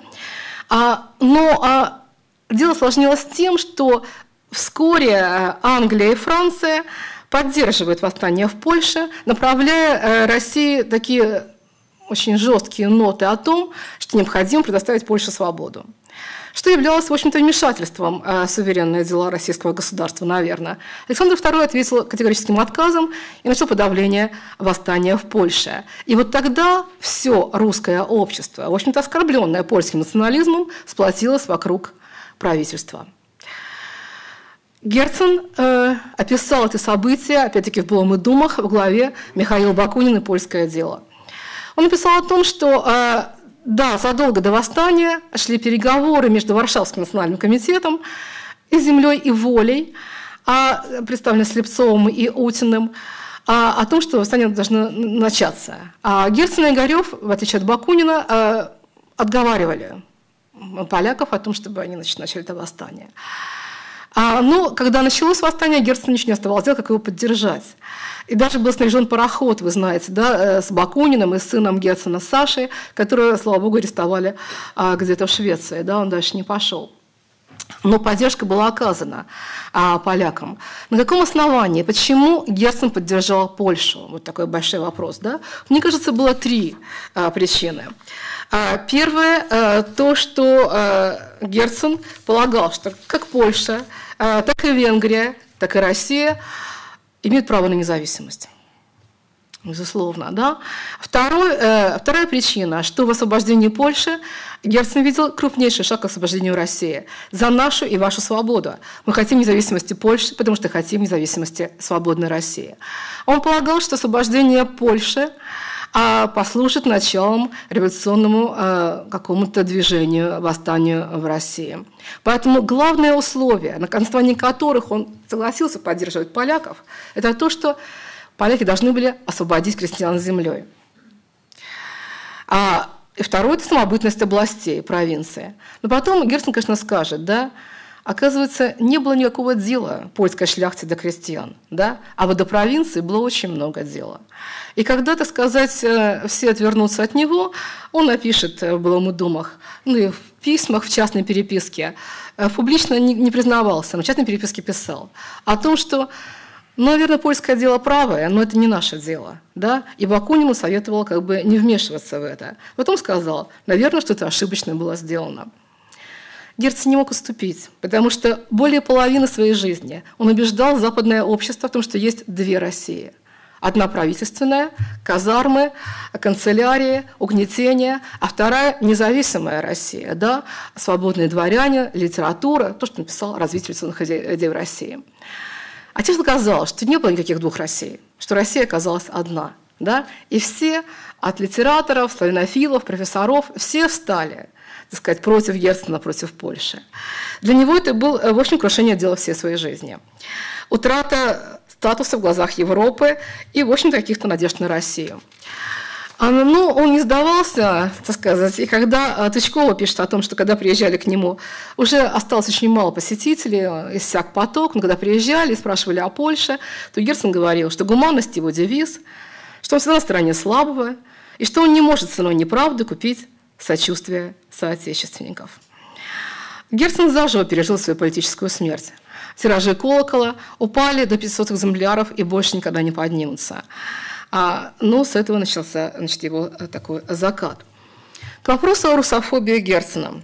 Но дело осложнилось тем, что вскоре Англия и Франция поддерживают восстание в Польше, направляя России такие очень жесткие ноты о том, что необходимо предоставить Польше свободу. Что являлось, в общем-то, вмешательством в суверенные дела российского государства, наверное. Александр II ответил категорическим отказом и начал подавление восстания в Польше. И вот тогда все русское общество, в общем-то, оскорбленное польским национализмом, сплотилось вокруг правительства. Герцен описал это событие, опять-таки, в «Былом и думах» в главе «Михаил Бакунин и польское дело». Он написал о том, что, да, задолго до восстания шли переговоры между Варшавским национальным комитетом и «Землей и волей», представленным Слепцовым и Утиным, о том, что восстание должно начаться. А Герцен и Огарев, в отличие от Бакунина, отговаривали поляков о том, чтобы они начали это восстание. Но когда началось восстание, Герцену ничего не оставалось делать, как его поддержать. И даже был снаряжен пароход, вы знаете, да, с Бакуниным и с сыном Герцена Сашей, которого, слава богу, арестовали где-то в Швеции. Да, он дальше не пошел. Но поддержка была оказана полякам. На каком основании? Почему Герцен поддержал Польшу? Вот такой большой вопрос. Да? Мне кажется, было три причины. Первое, то, что Герцен полагал, что как Польша, так и Венгрия, так и Россия имеют право на независимость. Безусловно, да. Вторая причина, что в освобождении Польши Герцен видел крупнейший шаг к освобождению России за нашу и вашу свободу. Мы хотим независимости Польши, потому что хотим независимости свободной России. Он полагал, что освобождение Польши послужит началом революционному какому-то движению, восстанию в России. Поэтому главное условие, на основании которых он согласился поддерживать поляков, это то, что поляки должны были освободить крестьян с землей. И второе – это самобытность областей, провинции. Но потом Герцен, конечно, скажет, да, оказывается, не было никакого дела польской шляхте до крестьян, да, а вот до провинции было очень много дела. И когда, так сказать, все отвернутся от него, он напишет в «Былом и думах», ну и в письмах, в частной переписке, публично не признавался, но в частной переписке писал о том, что, наверное, польское дело правое, но это не наше дело. Да? И Бакунину советовал как бы не вмешиваться в это. Потом сказал, наверное, что-то ошибочное было сделано. Герцен не мог уступить, потому что более половины своей жизни он убеждал западное общество в том, что есть две России. Одна правительственная, казармы, канцелярии, угнетение, а вторая независимая Россия, да? Свободные дворяне, литература, то, что написал развитие революционных идей в России. Отец доказал, что не было никаких двух Россий, что Россия оказалась одна. Да? И все, от литераторов, славянофилов, профессоров, все встали, так сказать, против Герцена, против Польши. Для него это было, в общем, крушение дела всей своей жизни. Утрата статуса в глазах Европы и, в общем, каких-то надежд на Россию. Но он не сдавался, так сказать, и когда Тычкова пишет о том, что когда приезжали к нему, уже осталось очень мало посетителей, иссяк поток, но когда приезжали и спрашивали о Польше, то Герцен говорил, что гуманность его девиз, что он всегда на стороне слабого, и что он не может ценой неправды купить сочувствие соотечественников. Герцен заживо пережил свою политическую смерть. Тиражи «Колокола» упали до 500 экземпляров и больше никогда не поднимутся. Но с этого начался, значит, его такой закат. К вопросу о русофобии Герцена.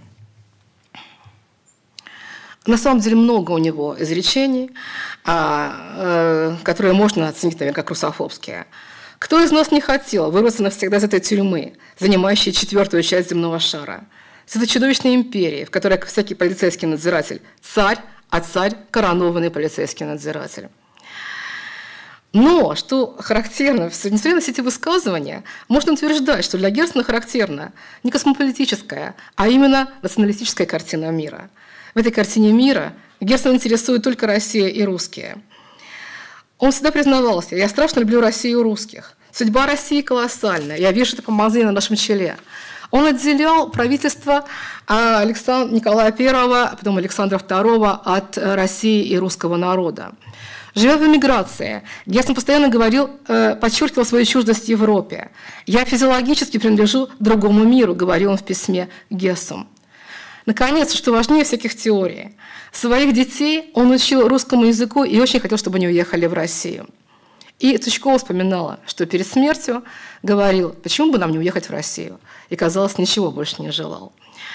На самом деле много у него изречений, которые можно оценить, наверное, как русофобские. Кто из нас не хотел вырваться навсегда из этой тюрьмы, занимающей 4-ю часть земного шара? С этой чудовищной империи, в которой всякий полицейский надзиратель – царь, а царь – коронованный полицейский надзиратель. Но, что характерно, несмотря на все эти высказывания, можно утверждать, что для Герцена характерна не космополитическая, а именно националистическая картина мира. В этой картине мира Герцена интересует только Россия и русские. Он всегда признавался: «Я страшно люблю Россию и русских. Судьба России колоссальная, я вижу это помазание на нашем челе». Он отделял правительство Николая I, а потом Александра II от России и русского народа. Живя в эмиграции, Герцен постоянно говорил, подчеркивал свою чуждость Европе. «Я физиологически принадлежу другому миру», говорил он в письме Гессу. Наконец, что важнее всяких теорий, своих детей он учил русскому языку и очень хотел, чтобы они уехали в Россию. И Тычкова вспоминала, что перед смертью говорил, почему бы нам не уехать в Россию. И, казалось, ничего больше не желал.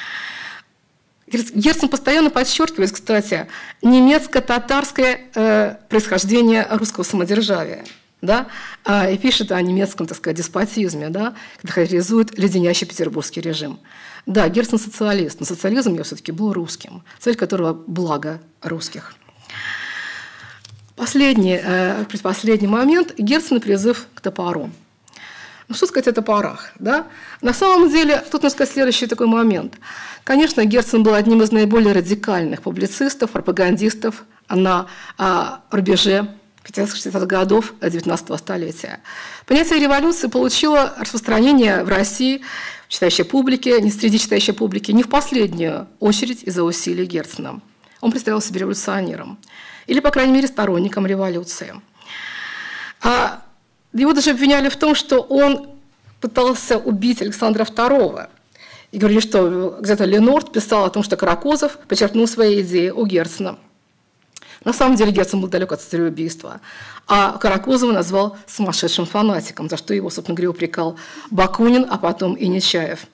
Герцен постоянно подчеркивает, кстати, немецко-татарское происхождение русского самодержавия. Да? И пишет о немецком, так сказать, деспотизме, да? Когда характеризует леденящий петербургский режим. Да, Герцен социалист, но социализм его все-таки был русским, цель которого – благо русских. предпоследний момент – Герцен призыв к топору. Ну, что сказать о топорах? Да? На самом деле, тут нужно сказать следующий такой момент. Конечно, Герцен был одним из наиболее радикальных публицистов, пропагандистов на рубеже 50-60-х годов XIX столетия. Понятие революции получило распространение в России в читающей публике, не среди читающей публики, не в последнюю очередь из-за усилий Герцена. Он представлял себя революционером, или, по крайней мере, сторонником революции. Его даже обвиняли в том, что он пытался убить Александра II. И говорили, что где-то Ленорд писал о том, что Каракозов почерпнул свои идеи у Герцена. На самом деле Герцен был далек от цареубийства, а Каракозова назвал сумасшедшим фанатиком, за что его, собственно говоря, упрекал Бакунин, а потом и Нечаев.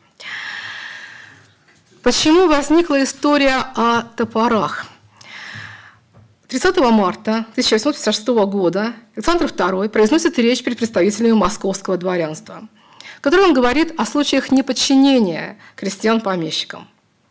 Почему возникла история о топорах? 30 марта 1856 года Александр II произносит речь перед представителями московского дворянства, в которой он говорит о случаях неподчинения крестьян помещикам.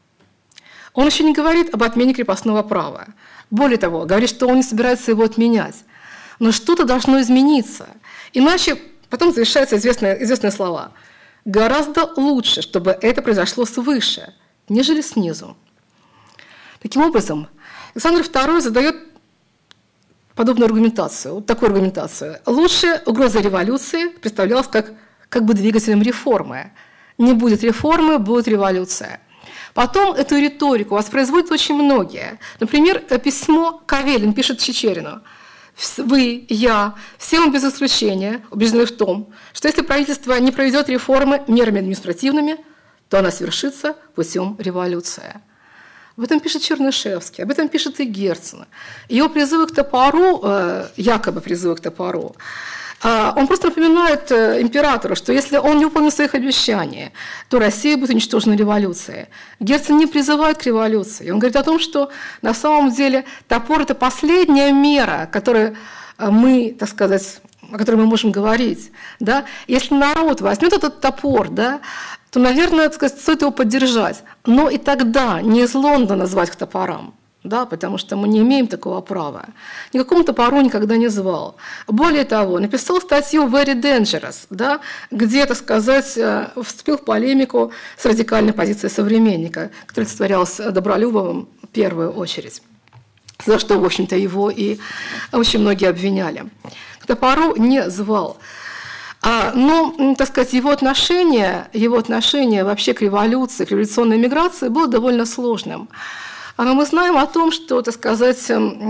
Он еще не говорит об отмене крепостного права. Более того, говорит, что он не собирается его отменять. Но что-то должно измениться. Иначе потом завершаются известные слова. Гораздо лучше, чтобы это произошло свыше, нежели снизу. Таким образом, Александр II задает подобную аргументацию, вот такую аргументацию. Лучшая угроза революции представлялась как бы двигателем реформы. Не будет реформы, будет революция. Потом эту риторику воспроизводят очень многие. Например, письмо Кавелин пишет Чичерину. Вы, я, все мы без исключения убеждены в том, что если правительство не проведет реформы мерами административными, то она свершится путем революции. Об этом пишет Чернышевский, об этом пишет и Герцен. Его призывы к топору, якобы призывы к топору, он просто напоминает императору, что если он не выполнит своих обещаний, то Россия будет уничтожена революцией. Герцен не призывает к революции. Он говорит о том, что на самом деле топор – это последняя мера, о которой мы можем говорить. Да? Если народ возьмет этот топор, да, то, наверное, стоит его поддержать. Но и тогда не из Лондона звать к топорам. Да, потому что мы не имеем такого права. Никакому топору никогда не звал. Более того, написал статью «Very Dangerous», да, где, так сказать, вступил в полемику с радикальной позицией современника, которая олицетворялась Добролюбовым в первую очередь, за что, в общем-то, его и очень многие обвиняли. К топору не звал. Но, так сказать, его отношение вообще к революции, к революционной миграции было довольно сложным. Мы знаем о том, что, так сказать,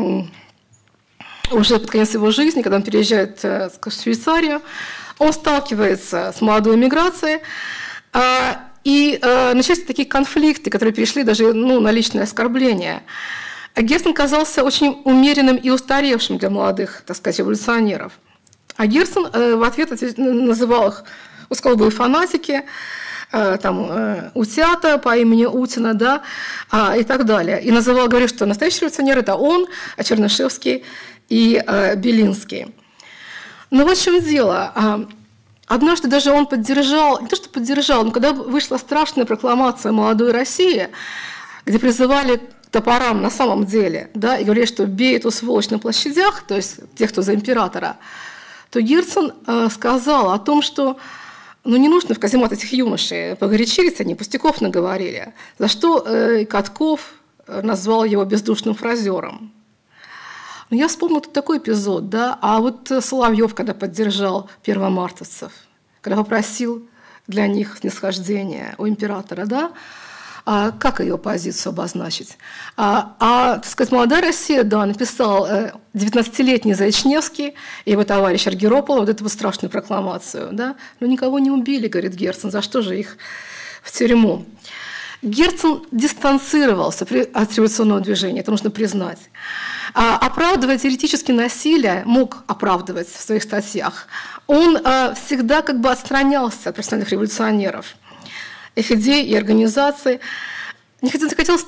уже под конец его жизни, когда он переезжает в Швейцарию, он сталкивается с молодой миграцией, и начались такие конфликты, которые перешли даже на личное оскорбление. Герцен казался очень умеренным и устаревшим для молодых, так сказать, революционеров. А Герцен в ответ называл их узколобые фанатики, Утята по имени Утина, да, и так далее. И говорил, что настоящий революционер – это он, Чернышевский и Белинский. Но вот в чем дело. Однажды даже он поддержал, не то что поддержал, но когда вышла страшная прокламация «Молодой России», где призывали к топорам на самом деле, да, и говорили, что бей эту сволочь на площадях, то есть тех, кто за императора, то Герцен сказал о том, что не нужно в каземат этих юношей, погорячились они, пустяков наговорили, за что Катков назвал его бездушным фразером. Но я вспомнила тут такой эпизод, да, а вот Соловьев, когда поддержал первомартовцев, когда попросил для них снисхождения у императора, да, как ее позицию обозначить? Так сказать, «Молодая Россия», да, написал 19-летний Заячневский и его товарищ Аргиропол вот эту вот страшную прокламацию, да, но никого не убили, говорит Герцен, за что же их в тюрьму? Герцен дистанцировался от революционного движения, это нужно признать. Оправдывая теоретически насилие, мог оправдывать в своих статьях, он всегда как бы отстранялся от профессиональных революционеров, их идей и организаций. Не хотел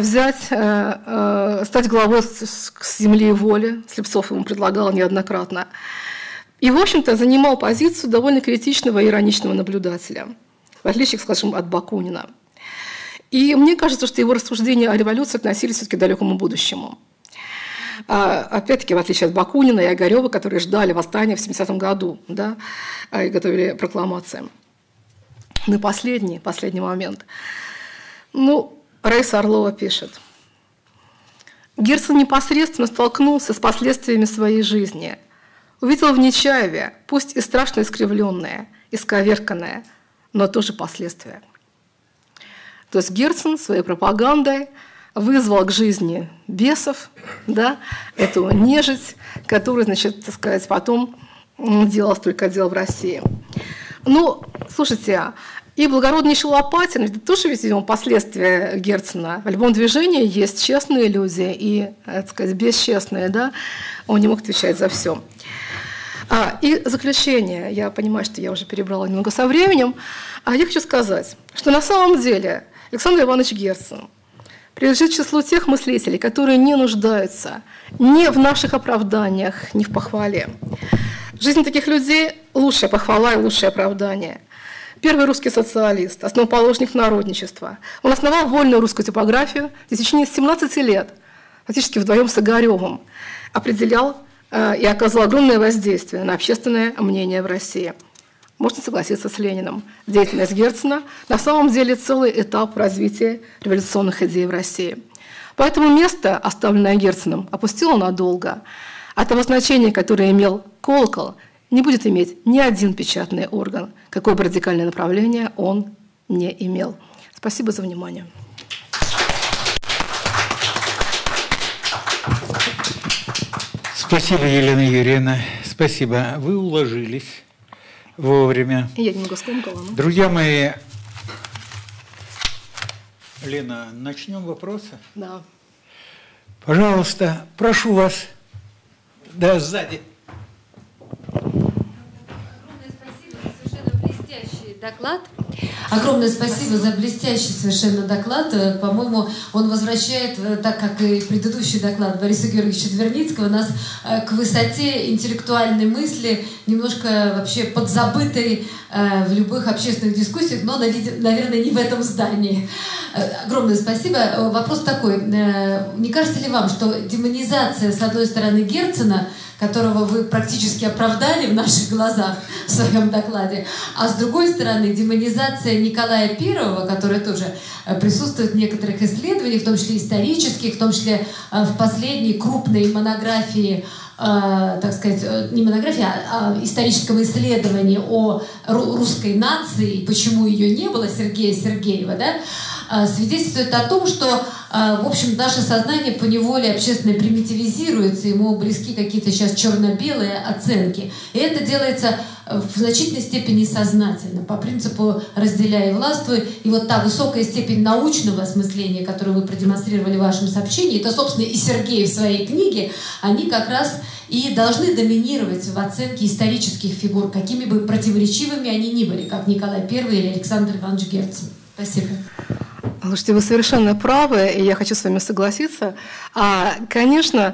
стать главой с земли и воли, Слепцов ему предлагал неоднократно. И, в общем-то, занимал позицию довольно критичного и ироничного наблюдателя, в отличие, скажем, от Бакунина. И мне кажется, что его рассуждения о революции относились все-таки к далекому будущему. опять-таки, в отличие от Бакунина и Огарева, которые ждали восстания в 70-м году, да, и готовили прокламации. Ну и последний момент. Ну, Раиса Орлова пишет. Герцен непосредственно столкнулся с последствиями своей жизни. Увидел в Нечаеве, пусть и страшно искривленное, исковерканное, но тоже последствия. То есть Герцен своей пропагандой вызвал к жизни бесов, да, эту нежить, которая, значит, так сказать, потом делала столько дел в России. Ну, слушайте, и благороднейший Лопатин, это тоже, видимо, последствия Герцена. В любом движении есть честные люди и, так сказать, бесчестные, да, он не мог отвечать за все. И заключение, я понимаю, что я уже перебрала немного со временем, я хочу сказать, что на самом деле Александр Иванович Герцен принадлежит к числу тех мыслителей, которые не нуждаются ни в наших оправданиях, ни в похвале. Жизнь таких людей – лучшая похвала и лучшее оправдание. Первый русский социалист, основоположник народничества. Он основал вольную русскую типографию, и в течение 17 лет, фактически вдвоем с Огаревым, определял и оказывал огромное воздействие на общественное мнение в России. Можно согласиться с Лениным. Деятельность Герцена на самом деле целый этап развития революционных идей в России. Поэтому место, оставленное Герценом, опустило надолго. А того значения, которое имел колокол, не будет иметь ни один печатный орган, какое бы радикальное направление он не имел. Спасибо за внимание. Спасибо, Елена Юрьевна. Спасибо. Вы уложились вовремя. Я немного скомкала. Друзья мои, Лена, начнем вопросы? Да. Пожалуйста, прошу вас. Да, сзади. Доклад. Огромное спасибо за блестящий совершенно доклад. По-моему, он возвращает, так как и предыдущий доклад Бориса Георгиевича Дверницкого, нас к высоте интеллектуальной мысли, немножко вообще подзабытой в любых общественных дискуссиях, но, наверное, не в этом здании. Огромное спасибо. Вопрос такой. Не кажется ли вам, что демонизация, с одной стороны, Герцена, которого вы практически оправдали в наших глазах в своем докладе, а с другой стороны демонизация Николая I, которая тоже присутствует в некоторых исследованиях, в том числе исторических, в том числе в последней крупной монографии, так сказать, не монографии, а историческом исследовании о русской нации, почему ее не было, Сергея Сергеева, да, свидетельствует о том, что, в общем, наше сознание поневоле общественно примитивизируется, ему близки какие-то сейчас черно-белые оценки. И это делается в значительной степени сознательно, по принципу «разделяй и властвуй». И вот та высокая степень научного осмысления, которую вы продемонстрировали в вашем сообщении, это, собственно, и Сергей в своей книге, они как раз и должны доминировать в оценке исторических фигур, какими бы противоречивыми они ни были, как Николай I или Александр Иванович Герцен. Спасибо. Слушайте, вы совершенно правы, и я хочу с вами согласиться. Конечно,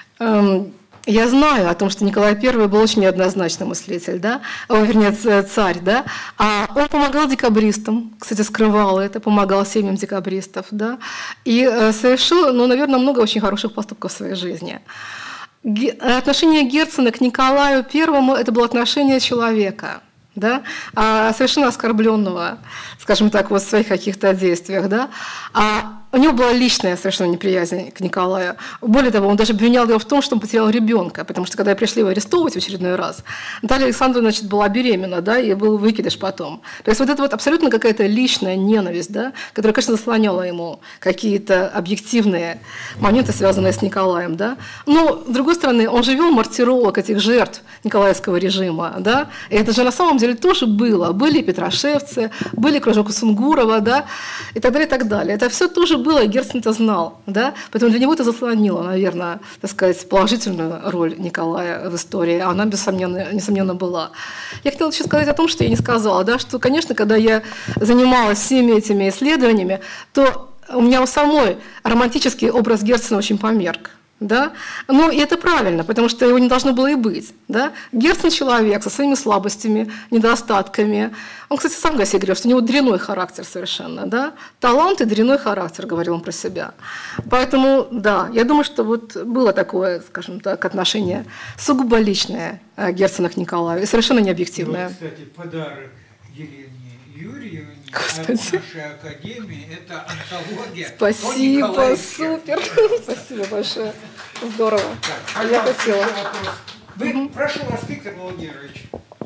я знаю о том, что Николай I был очень неоднозначный мыслитель, да? Вернее, царь, да? Он помогал декабристам, кстати, скрывал это, помогал семьям декабристов, да? И совершил, наверное, много очень хороших поступков в своей жизни. Отношение Герцена к Николаю I – это было отношение человека, да? Совершенно оскорбленного, скажем так, вот в своих каких-то действиях, да? У него была личная совершенно неприязнь к Николаю. Более того, он даже обвинял его в том, что он потерял ребенка, потому что когда пришли его арестовывать в очередной раз, Наталья Александровна, значит, была беременна, да, и был выкидыш потом. То есть вот это вот абсолютно какая-то личная ненависть, да, которая, конечно, заслоняла ему какие-то объективные моменты, связанные с Николаем, да. Но, с другой стороны, он же вел мартиролог этих жертв Николаевского режима, да, и это же на самом деле тоже было. Были петрошевцы, были кружок Сунгурова, да, и так далее, и так далее. Это все тоже было, и Герцен это знал, да? Поэтому для него это заслонило, наверное, так сказать, положительную роль Николая в истории. Она, несомненно, была. Я хотела еще сказать о том, что я не сказала, да, что, конечно, когда я занималась всеми этими исследованиями, то у меня у самой романтический образ Герцена очень померк. Да? Ну, и это правильно, потому что его не должно было и быть. Да? Герцен человек со своими слабостями, недостатками. Он, кстати, сам о себе говорил, что у него дрянной характер совершенно. Да? Талант и дрянной характер, говорил он про себя. Поэтому, да, я думаю, что вот было такое, скажем так, отношение сугубо личное Герцена к Николаю, и совершенно необъективное. Вот, кстати, подарок Елене Юрьевне от нашей академии – это антология. Спасибо, супер. Спасибо большое. Здорово. Так, я хотела. Вы, прошу вас, Виктор Владимирович.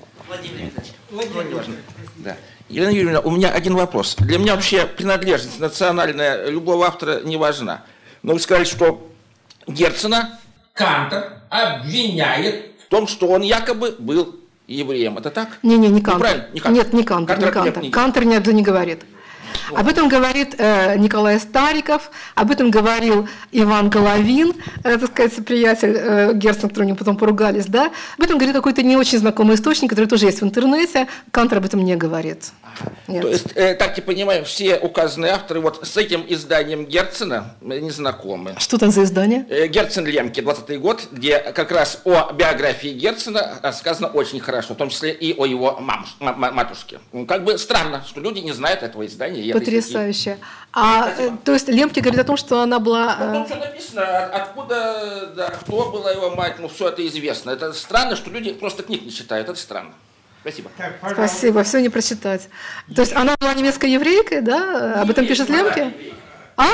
Владимир Викторович. Да. Елена Юрьевна, у меня один вопрос. Для меня вообще принадлежность национальная любого автора не важна. Но вы сказали, что Герцена Кантор обвиняет в том, что он якобы был евреем. Это так? Не Кантор. Не Кантор. Нет, не Кантор. Кантор ни не говорит. Вот. Об этом говорит Николай Стариков, об этом говорил Иван Головин, так сказать, приятель Герцена, который они потом поругались, да? Об этом говорит какой-то не очень знакомый источник, который тоже есть в интернете. Кантор об этом не говорит. Нет. То есть, так я понимаю, все указанные авторы вот с этим изданием Герцена не знакомы. Что там за издание? Герцен Лемке, 20-й год, где как раз о биографии Герцена сказано очень хорошо, в том числе и о его матушке. Как бы странно, что люди не знают этого издания. Потрясающе. То есть Лемке говорит о том, что она была... Потом что написано, откуда, да, кто была его мать, ну все это известно. Это странно, что люди просто книг не читают, это странно. Спасибо. Так, спасибо, все не прочитать. То есть она была немецкой еврейкой, да? Об этом пишет Лемке? А?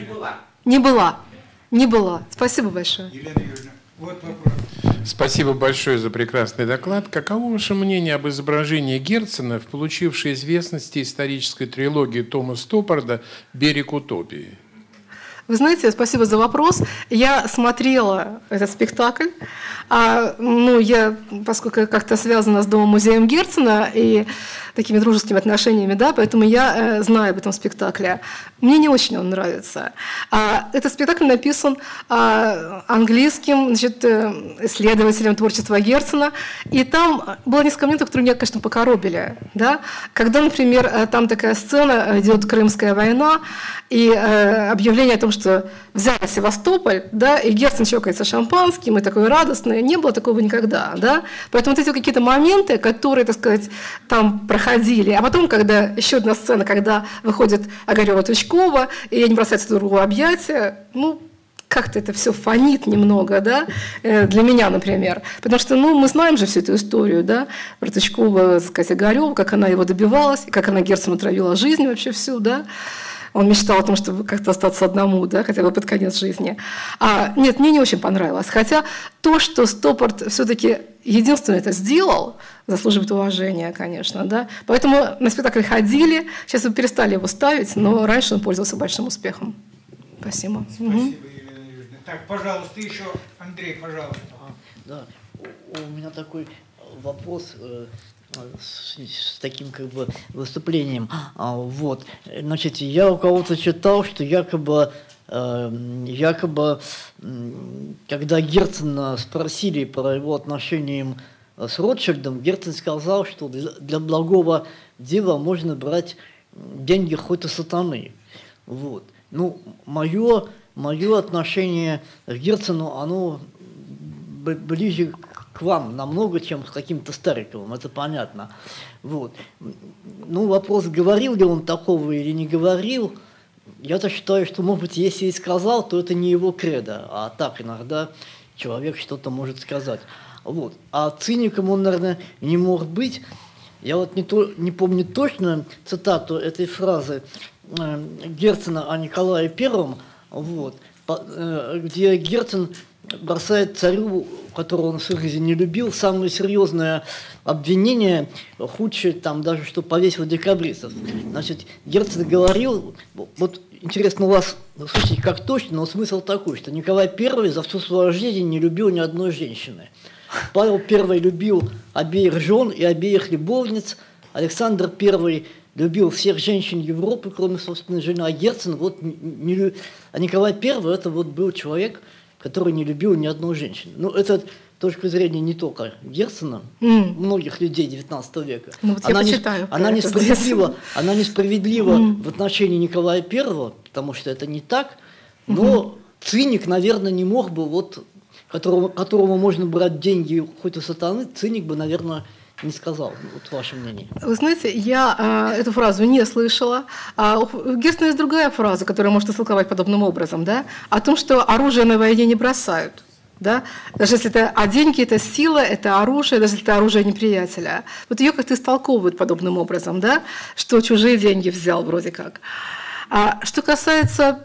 Не была. Не была. Спасибо большое. Елена Юрьевна, вот вопрос. Спасибо большое за прекрасный доклад. Каково ваше мнение об изображении Герцена в получившей известности исторической трилогии Тома Стоппарда «Берег утопии»? Вы знаете, спасибо за вопрос. Я смотрела этот спектакль. Я, поскольку как-то связана с Домом-музеем Герцена и такими дружескими отношениями, да, поэтому я знаю об этом спектакле. Мне не очень он нравится. Этот спектакль написан английским, значит, исследователем творчества Герцена, и там было несколько моментов, которые меня, конечно, покоробили. Да? Когда, например, там такая сцена, идет Крымская война, и объявление о том, что взяли Севастополь, да, и Герцен чокается шампанским, и такой радостный, не было такого никогда. Да? Поэтому вот эти какие-то моменты, которые, так сказать, там проходили, а потом, когда еще одна сцена, когда выходит Огарева-Тучкова, и они бросаются друг другу в объятия, как-то это все фонит немного, да, для меня, например. Потому что, мы знаем же всю эту историю, да, про Тучкова, так сказать, Огарева, как она его добивалась, и как она Герцену отравила жизнь вообще всю, да. Он мечтал о том, чтобы как-то остаться одному, да, хотя бы под конец жизни. Нет, мне не очень понравилось. Хотя то, что Стоппард все-таки единственное это сделал, заслуживает уважения, конечно. Да? Поэтому на спектакль ходили, сейчас мы перестали его ставить, но раньше он пользовался большим успехом. Спасибо. Спасибо, Елена Юрьевна. Так, пожалуйста, еще Андрей, пожалуйста. Да, у меня такой вопрос... с таким выступлением. Вот. Значит, я у кого-то читал, что якобы когда Герцена спросили про его отношения с Ротшильдом, Герцен сказал, что для благого дела можно брать деньги хоть и сатаны. Вот. Мое отношение к Герцену, оно ближе к вам намного, чем с каким-то Стариковым, это понятно. Вот. Вопрос, говорил ли он такого или не говорил, я-то считаю, что, может быть, если и сказал, то это не его кредо, а так иногда человек что-то может сказать. Вот. А циником он, наверное, не мог быть. Я вот не помню точно цитату этой фразы Герцена о Николае Первом, вот, где Герцен бросает царю, которого он в своей жизни не любил, самое серьезное обвинение, худшее там даже, что повесил декабристов. Значит, Герцен говорил, вот интересно у вас слушать как точно, но смысл такой, что Николай I за всю свою жизнь не любил ни одной женщины. Павел I любил обеих жен и обеих любовниц, Александр I любил всех женщин Европы, кроме собственной жены, а Герцен, а Николай I это вот был человек, который не любил ни одной женщины. Это с точки зрения не только Герцена, многих людей XIX века. Она несправедлива в отношении Николая I, потому что это не так, но циник, наверное, не мог бы, вот, которому можно брать деньги хоть у сатаны, циник бы, наверное, не сказал. Вот ваше мнение. Вы знаете, я эту фразу не слышала. У Герцена есть другая фраза, которая может истолковать подобным образом, да? О том, что оружие на войне не бросают. Да? Даже если это, деньги – это сила, это оружие, даже если это оружие неприятеля. Вот ее как-то истолковывают подобным образом, да? Что чужие деньги взял вроде как. Что касается…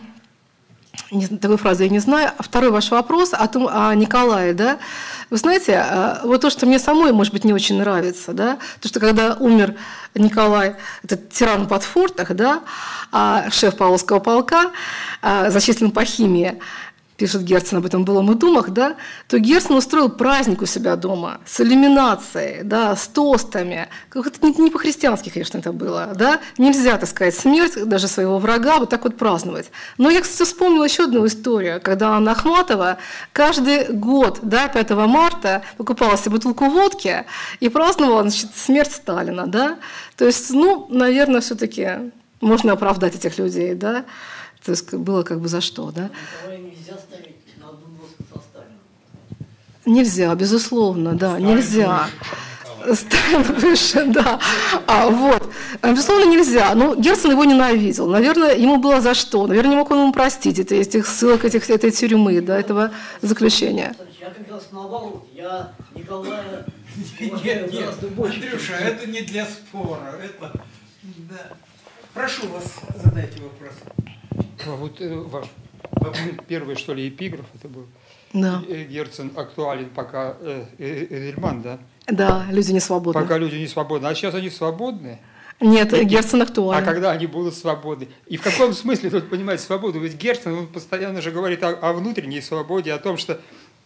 Такой фразы я не знаю. Второй ваш вопрос о Николае, да? Вы знаете, вот то, что мне самой, может быть, не очень нравится, да, то, что когда умер Николай, этот тиран под фортах, да, шеф Павловского полка, зачислен по химии, пишет Герцен об этом в «Былом и думах», да, то Герцен устроил праздник у себя дома с иллюминацией, да, с тостами. Это не по-христиански, конечно, это было. Да? Нельзя, так сказать, смерть даже своего врага вот так вот праздновать. Но я, кстати, вспомнила еще одну историю, когда Анна Ахматова каждый год, да, 5 марта покупала себе бутылку водки и праздновала, значит, смерть Сталина. Да? То есть, ну, наверное, все-таки можно оправдать этих людей, да? То есть было как бы за что, да? Нельзя ставить на одну доску со Сталином. Нельзя, безусловно, да, нельзя. Сталин выше, да. Вот. Безусловно, нельзя. Но Герцен его ненавидел. Наверное, ему было за что. Наверное, не мог он ему простить этих ссылок, этой тюрьмы, да, этого заключения. Я как раз наоборот. Я Николая Нет, Андрюша, это не для спора. Это... Да. Прошу вас, задайте вопрос. Вот ваш первый, что ли, эпиграф это был. Да. Герцен актуален, пока Эдельман, да? Да, люди не свободны. Пока люди не свободны. А сейчас они свободны? Нет, Герцен актуален. А когда они будут свободны? И в каком смысле тут понимать свободу? Ведь Герцен, он постоянно же говорит о внутренней свободе, о том, что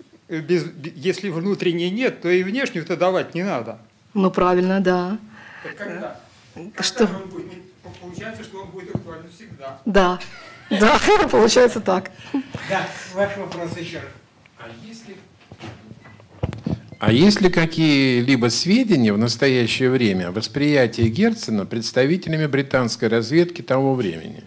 если внутренней нет, то и внешнюю-то давать не надо. Ну, правильно, да. Так когда? Что? Он будет? Получается, что он будет актуален всегда. Да, да, получается так. Да, ваш вопрос еще раз. А есть ли какие-либо сведения в настоящее время о восприятии Герцена представителями британской разведки того времени?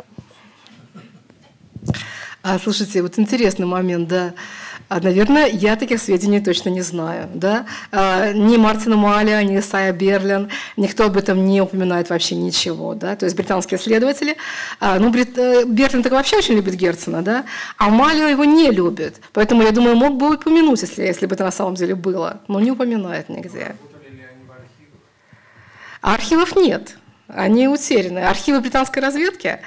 Слушайте, вот интересный момент, да. Наверное, я таких сведений точно не знаю. Да? Ни Мартин Маля, ни Исайя Берлин, никто об этом не упоминает вообще ничего. Да? То есть британские исследователи, Берлин так вообще очень любит Герцена, да? А Маля его не любит. Поэтому, я думаю, мог бы упомянуть, если бы это на самом деле было. Но не упоминает нигде. А архивов нет. Они утеряны. Архивы британской разведки,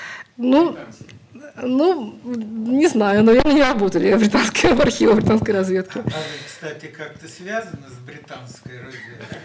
не знаю, наверное, не работали в архиве британской разведки. А вы, кстати, как-то связаны с британской разведкой?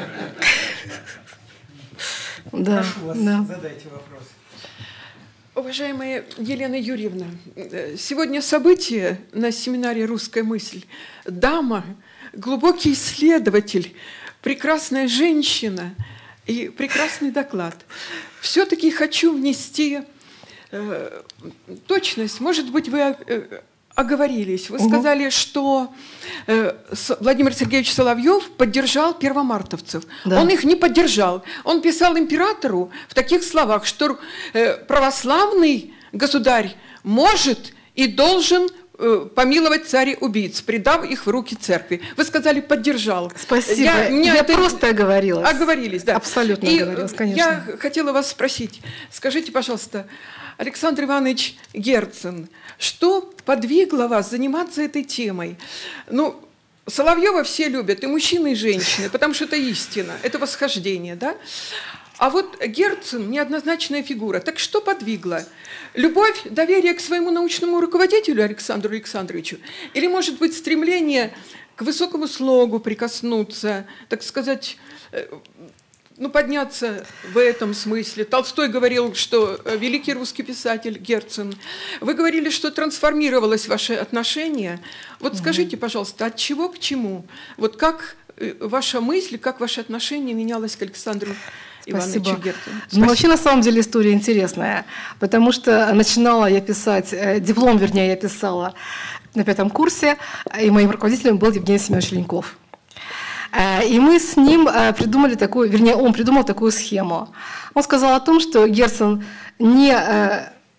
Да, прошу вас, да. задайте вопрос. Уважаемая Елена Юрьевна, сегодня событие на семинаре «Русская мысль». Дама, глубокий исследователь, прекрасная женщина и прекрасный доклад. Все-таки хочу внести точность. Может быть, вы оговорились. Вы сказали, что Владимир Сергеевич Соловьев поддержал первомартовцев. Да. Он их не поддержал. Он писал императору в таких словах, что православный государь может и должен помиловать царей-убийц, предав их в руки церкви. Вы сказали, поддержал. Спасибо. Я просто оговорилась. Оговорились, да. Абсолютно оговорилась, конечно. Я хотела вас спросить. Скажите, пожалуйста, Александр Иванович Герцен, что подвигло вас заниматься этой темой? Ну, Соловьева все любят, и мужчины, и женщины, потому что это истина, это восхождение, да? А вот Герцен – неоднозначная фигура. Так что подвигло? Любовь, доверие к своему научному руководителю Александру Александровичу? Или, может быть, стремление к высокому слогу прикоснуться, так сказать, подняться в этом смысле? Толстой говорил, что великий русский писатель Герцен. Вы говорили, что трансформировалось ваше отношение. Вот скажите, пожалуйста, от чего к чему? Вот как ваша мысль, как ваше отношение менялось к Александру Ивановичу Герцену? Ну, вообще, на самом деле, история интересная, потому что начинала я писать, диплом, вернее, я писала на 5 курсе, и моим руководителем был Евгений Семенович Леньков. И мы с ним придумали такую, вернее, он придумал такую схему. Он сказал о том, что Герцен не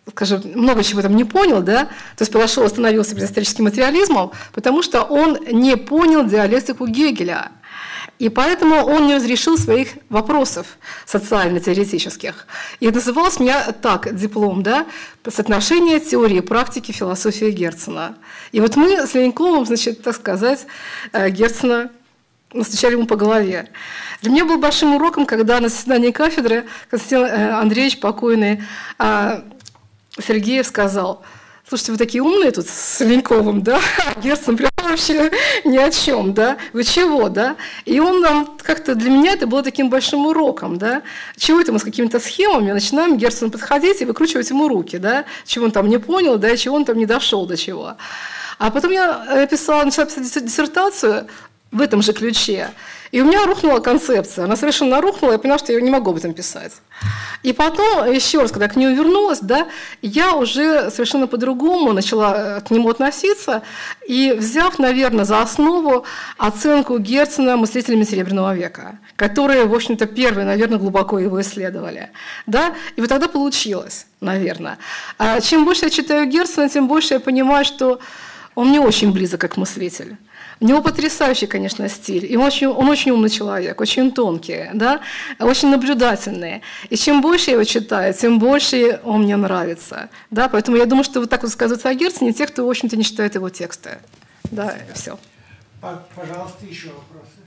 скажем, много чего там не понял, да, то есть подошел, остановился перед историческим материализмом, потому что он не понял диалектику Гегеля. И поэтому он не разрешил своих вопросов социально-теоретических. И называлось у меня так, диплом, да, «Соотношение теории и практики философии Герцена». И вот мы с Леньковым, значит, так сказать, Герцена настучали ему по голове. Для меня был большим уроком, когда на заседании кафедры Константин Андреевич, покойный, Сергеев сказал: слушайте, вы такие умные тут с Леньковым, да? Герцен прям вообще ни о чем, да? Вы чего, да? И он нам как-то, для меня это было таким большим уроком, да? Чего это мы с какими-то схемами начинаем Герцену подходить и выкручивать ему руки, да? Чего он там не понял, да, и чего он там не дошел до чего. А потом я начала писать диссертацию в этом же ключе. И у меня рухнула концепция. Она совершенно рухнула, я поняла, что я не могу об этом писать. И потом, еще раз, когда к нему вернулась, да, я уже совершенно по-другому начала к нему относиться, и взяв, наверное, за основу оценку Герцена мыслителями Серебряного века, которые, в общем-то, первые, наверное, глубоко его исследовали. Да? И вот тогда получилось, наверное. А чем больше я читаю Герцена, тем больше я понимаю, что он мне очень близок как мыслитель. У него потрясающий, конечно, стиль, и он очень умный человек, очень тонкий, да? Очень наблюдательный. И чем больше я его читаю, тем больше он мне нравится. Да? Поэтому я думаю, что вот так вот сказывается о Герцене те, кто, в общем-то, не читает его тексты. Да, все. Пожалуйста, еще вопросы.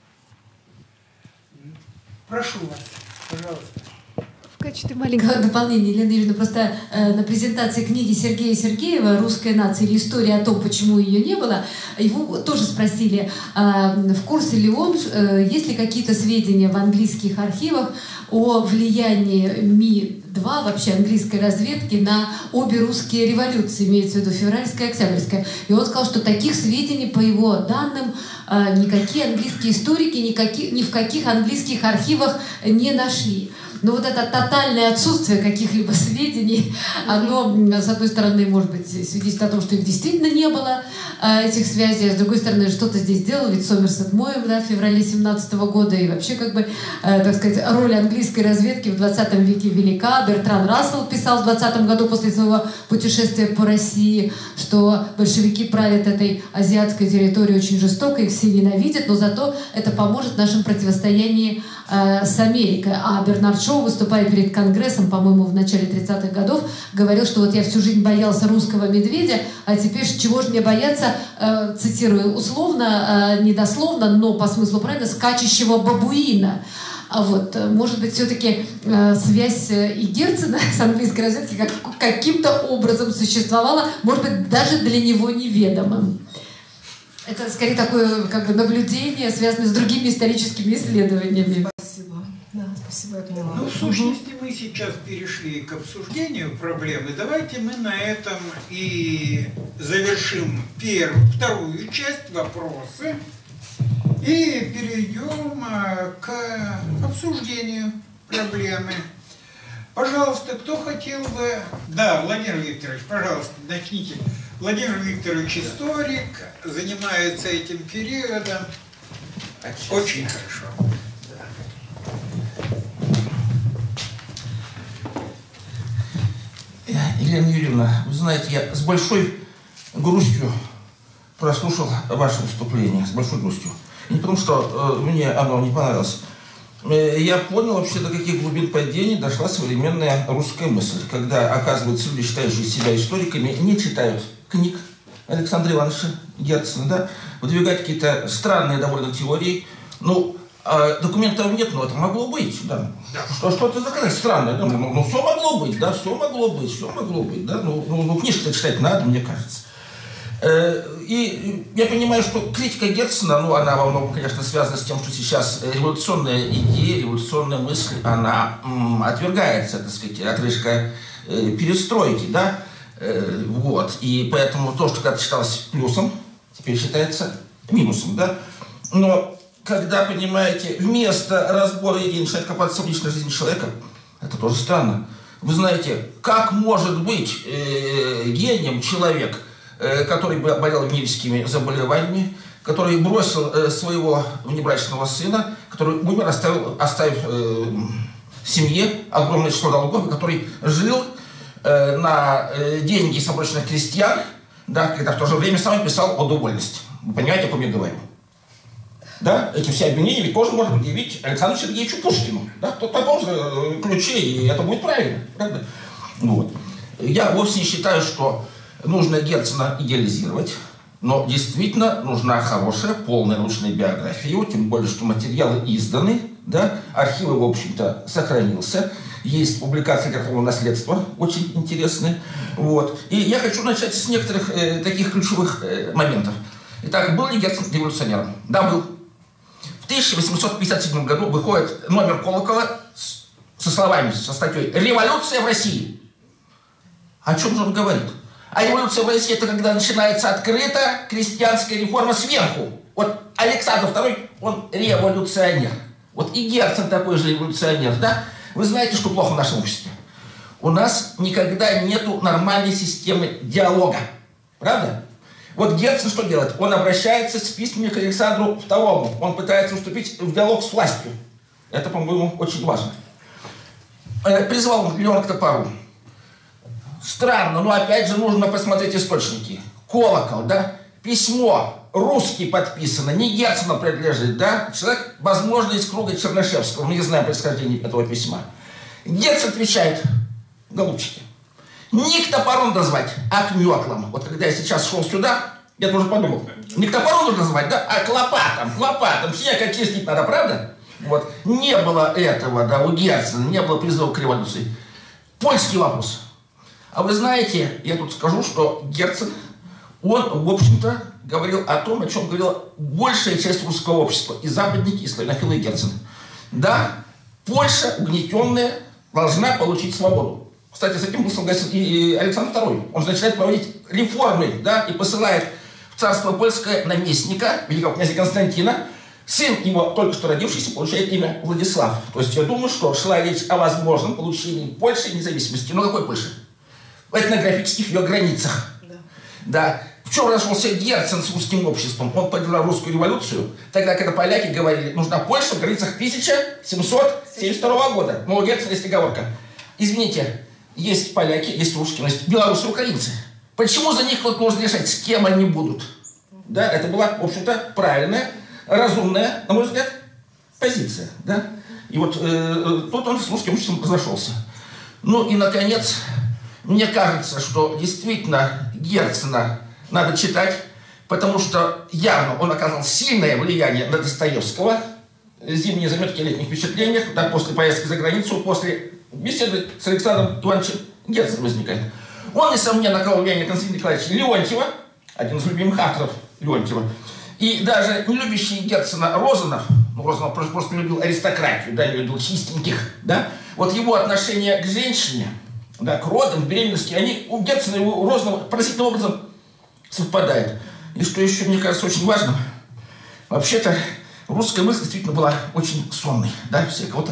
Прошу вас, пожалуйста. В качестве маленького дополнения, Елена Юрьевна, просто на презентации книги Сергея Сергеева «Русская нация» или «История о том, почему ее не было», его тоже спросили, в курсе ли он, есть ли какие-то сведения в английских архивах о влиянии Ми-2, вообще английской разведки, на обе русские революции, имеется в виду февральская и октябрьская. И он сказал, что таких сведений, по его данным, никакие английские историки ни в каких английских архивах не нашли. Но вот это тотальное отсутствие каких-либо сведений, оно, с одной стороны, может быть, свидетельствует о том, что их действительно не было, этих связей, а с другой стороны, что-то здесь делал, ведь Сомерсет Моэм, да, в феврале 17 года, и вообще, как бы, так сказать, роль английской разведки в 20 веке велика. Бертран Рассел писал в 20 году после своего путешествия по России, что большевики правят этой азиатской территорией очень жестоко, их все ненавидят, но зато это поможет в нашем противостоянии с Америкой. А Бернард Шоу, выступая перед Конгрессом, по-моему, в начале 30-х годов, говорил, что вот я всю жизнь боялся русского медведя, а теперь чего же мне бояться, цитирую условно, недословно, но по смыслу правильно, скачущего бабуина. А вот, может быть, все-таки связь и Герцена с английской разведкой каким-то образом существовала, может быть, даже для него неведомым. Это скорее такое как бы наблюдение, связанное с другими историческими исследованиями. Спасибо. Да, спасибо, я поняла. Ну, в сущности, мы сейчас перешли к обсуждению проблемы. Давайте мы на этом и завершим вторую часть, вопросы, и перейдем к обсуждению проблемы. Пожалуйста, кто хотел бы... Да, Владимир Викторович, пожалуйста, начните. Владимир Викторович историк, занимается этим периодом. Очень хорошо. Елена Юрьевна, вы знаете, я с большой грустью прослушал ваше выступление, с большой грустью. Не потому, что мне оно не понравилось. Я понял вообще, до каких глубин падений дошла современная русская мысль, когда, оказывается, люди, считающие себя историками, не читают книг Александра Ивановича Герцена, да, выдвигать какие-то странные довольно теории. Ну, документов нет, но это могло быть, да. Что-то такое странное, да? Ну, все могло быть, да, все могло быть, да. Ну книжки-то читать надо, мне кажется. И я понимаю, что критика Герцена, ну, она во многом, конечно, связана с тем, что сейчас революционная идея, революционная мысль, она отвергается, так сказать, отрыжка перестройки, да, вот. И поэтому то, что когда-то считалось плюсом, теперь считается минусом, да. Но когда, понимаете, вместо разбора идей начинает копаться в личной жизни человека, это тоже странно. Вы знаете, как может быть гением человек, который болел венерическими заболеваниями, который бросил своего внебрачного сына, который умер, оставив семье огромное число долгов, который жил на деньги самобранных крестьян, да, когда в то же время сам писал о довольности. Вы понимаете, о ком я говорю? Да, эти все обвинения ведь тоже можно предъявить Александру Сергеевичу Пушкину. Да, в таком же ключе, и это будет правильно. Правда? Вот. Я вовсе не считаю, что нужно Герцена идеализировать, но действительно нужна хорошая, полная научная биография, тем более, что материалы изданы, да, архивы, в общем-то, сохранился, есть публикации литературного наследства, очень интересные. Вот. И я хочу начать с некоторых таких ключевых моментов. Итак, был ли Герцен революционером? Да, был. В 1857 году выходит номер «Колокола» со словами, со статьей «Революция в России». О чем же он говорит? А революция в России – это когда начинается открыто крестьянская реформа сверху. Вот Александр II, он революционер. Вот и Герцен такой же революционер, да? Вы знаете, что плохо в нашем обществе? У нас никогда нету нормальной системы диалога. Правда? Вот Герцен что делает? Он обращается с письмами к Александру II. Он пытается вступить в диалог с властью. Это, по-моему, очень важно. Призвал он Леона к топору. Странно, но опять же нужно посмотреть источники. Колокол, да? Письмо русский подписано, не Герцену принадлежит, да? Человек, возможно, из круга Чернышевского. Мы не знаем происхождения этого письма. Герцен отвечает: голубчики, не к топору надо звать, а к метлам. Вот когда я сейчас шел сюда, я тоже подумал, не к топору нужно звать, да, а к лопатам, лопатам. Снег очистить надо, правда? Вот. Не было этого, да, у Герцена, не было призыва к революции. Польский вопрос. А вы знаете, я тут скажу, что Герцен, он, в общем-то, говорил о том, о чем говорила большая часть русского общества, и западники, и славянофилы, и Герцен. Да, Польша, угнетенная, должна получить свободу. Кстати, с этим был согласен и Александр II. Он же начинает проводить реформы, да, и посылает в царство польское наместника, великого князя Константина. Сын его, только что родившийся, получает имя Владислав. То есть я думаю, что шла речь о возможном получении Польши независимости. Но какой Польши? В этнографических ее границах. Да. В чем разошелся Герцен с русским обществом? Он поддержал русскую революцию, тогда, когда поляки говорили, нужна Польша в границах 1772 года. Но у Герцена есть оговорка. Извините, есть поляки, есть русские, есть белорусы, украинцы. Почему за них кто-то должен решать, с кем они будут? Да, это была, в общем-то, правильная, разумная, на мой взгляд, позиция. Да? И вот тут он с русским обществом разошелся. Ну и, наконец, мне кажется, что действительно Герцена надо читать, потому что явно он оказал сильное влияние на Достоевского. Зимние заметки о летних впечатлениях, да, после поездки за границу, после беседы с Александром Ивановичем Герцен возникает. Он, несомненно, оказал влияние Константина Николаевича Леонтьева, один из любимых авторов Леонтьева. И даже не любящий Герцена Розанов, ну, Розанов просто любил аристократию, да, не любил чистеньких, да, вот его отношение к женщине, да, к родам, к беременности, они у Герцена и у Розанова поразительным образом совпадают. И что еще, мне кажется, очень важным, вообще-то русская мысль действительно была очень сонной, да, все кого-то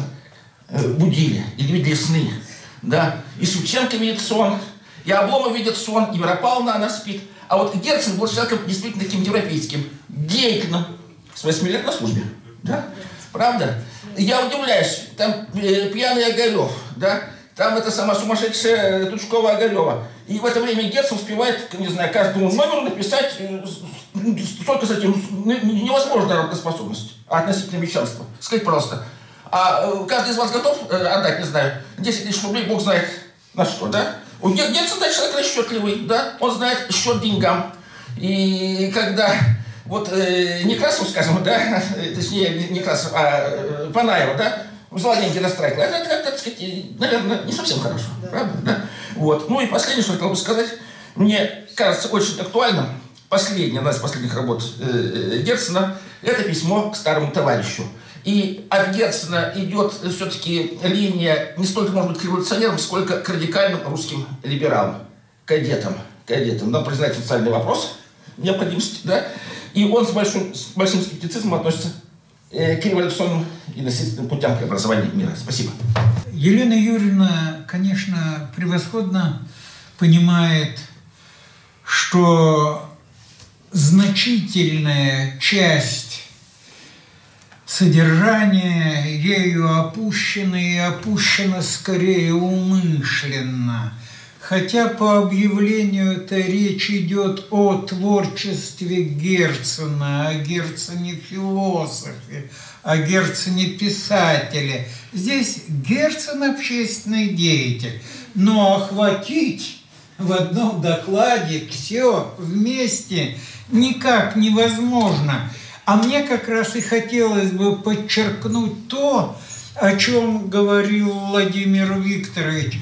будили или видели сны, да, и Шевченко видит сон, и Обломов видит сон, и Вера Павловна, она спит. А вот Герцен был человеком действительно таким европейским, деятельным, с 8 лет на службе, да, правда? Я удивляюсь, там пьяный Огарев, да, там это сама сумасшедшая Тучкова-Огарева. И в это время Герцен успевает, не знаю, каждому номеру написать столько статей. Невозможная работоспособность относительно мещанства. Скажите, пожалуйста, а каждый из вас готов отдать, не знаю, 10 тысяч рублей, бог знает на что, да? У Герцена, да, человек расчетливый, да, он знает счет деньгам. И когда вот Некрасов, скажем, да, точнее, Некрасов, а Панаева, да, взяла деньги на страйк, это, так сказать, наверное, не совсем хорошо, да. Правда, да? Вот. Ну и последнее, что я хотел бы сказать, мне кажется очень актуальным, одна из последних работ Герцена, это письмо к старому товарищу. И от Герцена идет все-таки линия не столько, может быть, к революционерам, сколько к радикальным русским либералам, кадетам. Надо признать социальный вопрос, необходимость, да? И он с большим скептицизмом относится к революционным и насильственным путям преобразования мира. Спасибо. Елена Юрьевна, конечно, превосходно понимает, что значительная часть содержания ею опущено, и опущено скорее умышленно, хотя по объявлению-то речь идет о творчестве Герцена, о Герцене-философе, о Герцене-писателе. Здесь Герцен общественный деятель, но охватить в одном докладе все вместе никак невозможно. А мне как раз и хотелось бы подчеркнуть то, о чем говорил Владимир Викторович.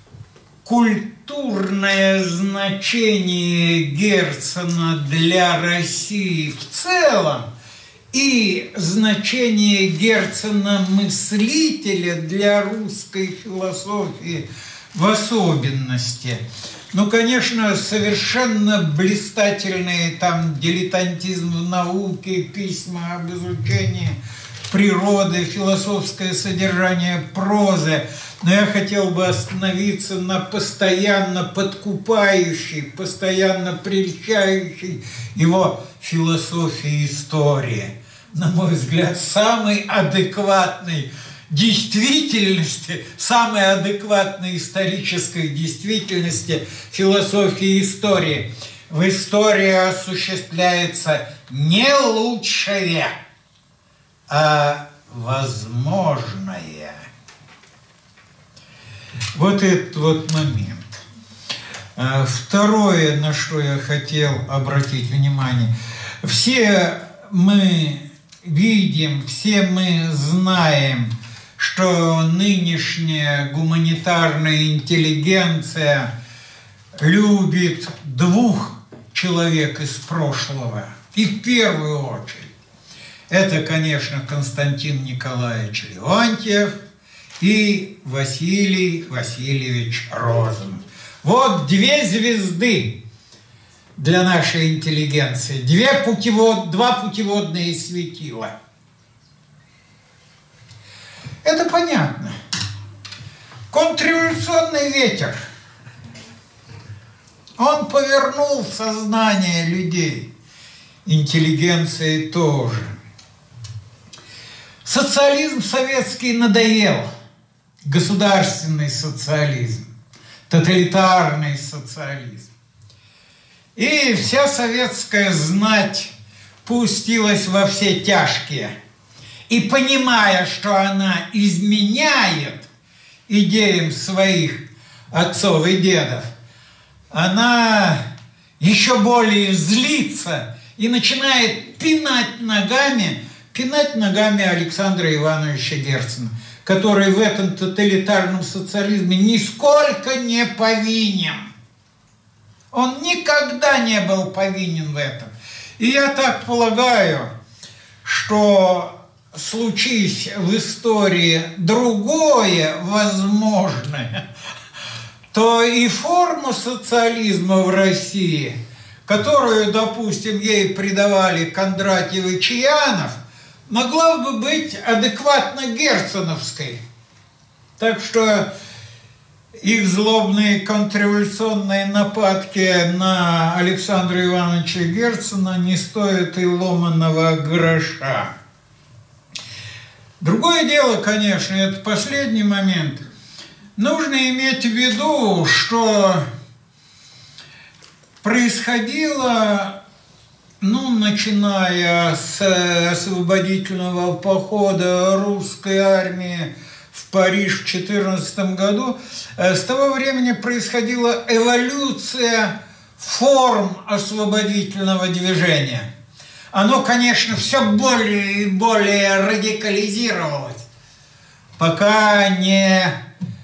Культурное значение Герцена для России в целом и значение Герцена-мыслителя для русской философии в особенности. Ну, конечно, совершенно блистательные там дилетантизм в науке, письма об изучении природы, философское содержание прозы. Но я хотел бы остановиться на постоянно подкупающей, постоянно прельщающей его философии истории. На мой взгляд, самой адекватной действительности, самой адекватной исторической действительности философии истории. В истории осуществляется не лучшее, а возможное. Вот этот вот момент. Второе, на что я хотел обратить внимание. Все мы видим, все мы знаем, что нынешняя гуманитарная интеллигенция любит двух человек из прошлого. И в первую очередь это, конечно, Константин Николаевич Леонтьев и Василий Васильевич Розанов. Вот две звезды для нашей интеллигенции, два путеводные светила. Это понятно. Контрреволюционный ветер, он повернул сознание людей, интеллигенции тоже. Социализм советский надоел, государственный социализм, тоталитарный социализм. И вся советская знать пустилась во все тяжкие. И понимая, что она изменяет идеям своих отцов и дедов, она еще более злится и начинает пинать ногами Александра Ивановича Герцена, который в этом тоталитарном социализме нисколько не повинен. Он никогда не был повинен в этом. И я так полагаю, что случись в истории другое возможное, то и форма социализма в России, которую, допустим, ей придавали Кондратьев и Чаянов, могла бы быть адекватно герценовской. Так что их злобные контрреволюционные нападки на Александра Ивановича Герцена не стоят и ломаного гроша. Другое дело, конечно, это последний момент. Нужно иметь в виду, что происходило, начиная с освободительного похода русской армии в Париж в 14 году, с того времени происходила эволюция форм освободительного движения. Оно, конечно, все более и более радикализировалось, пока не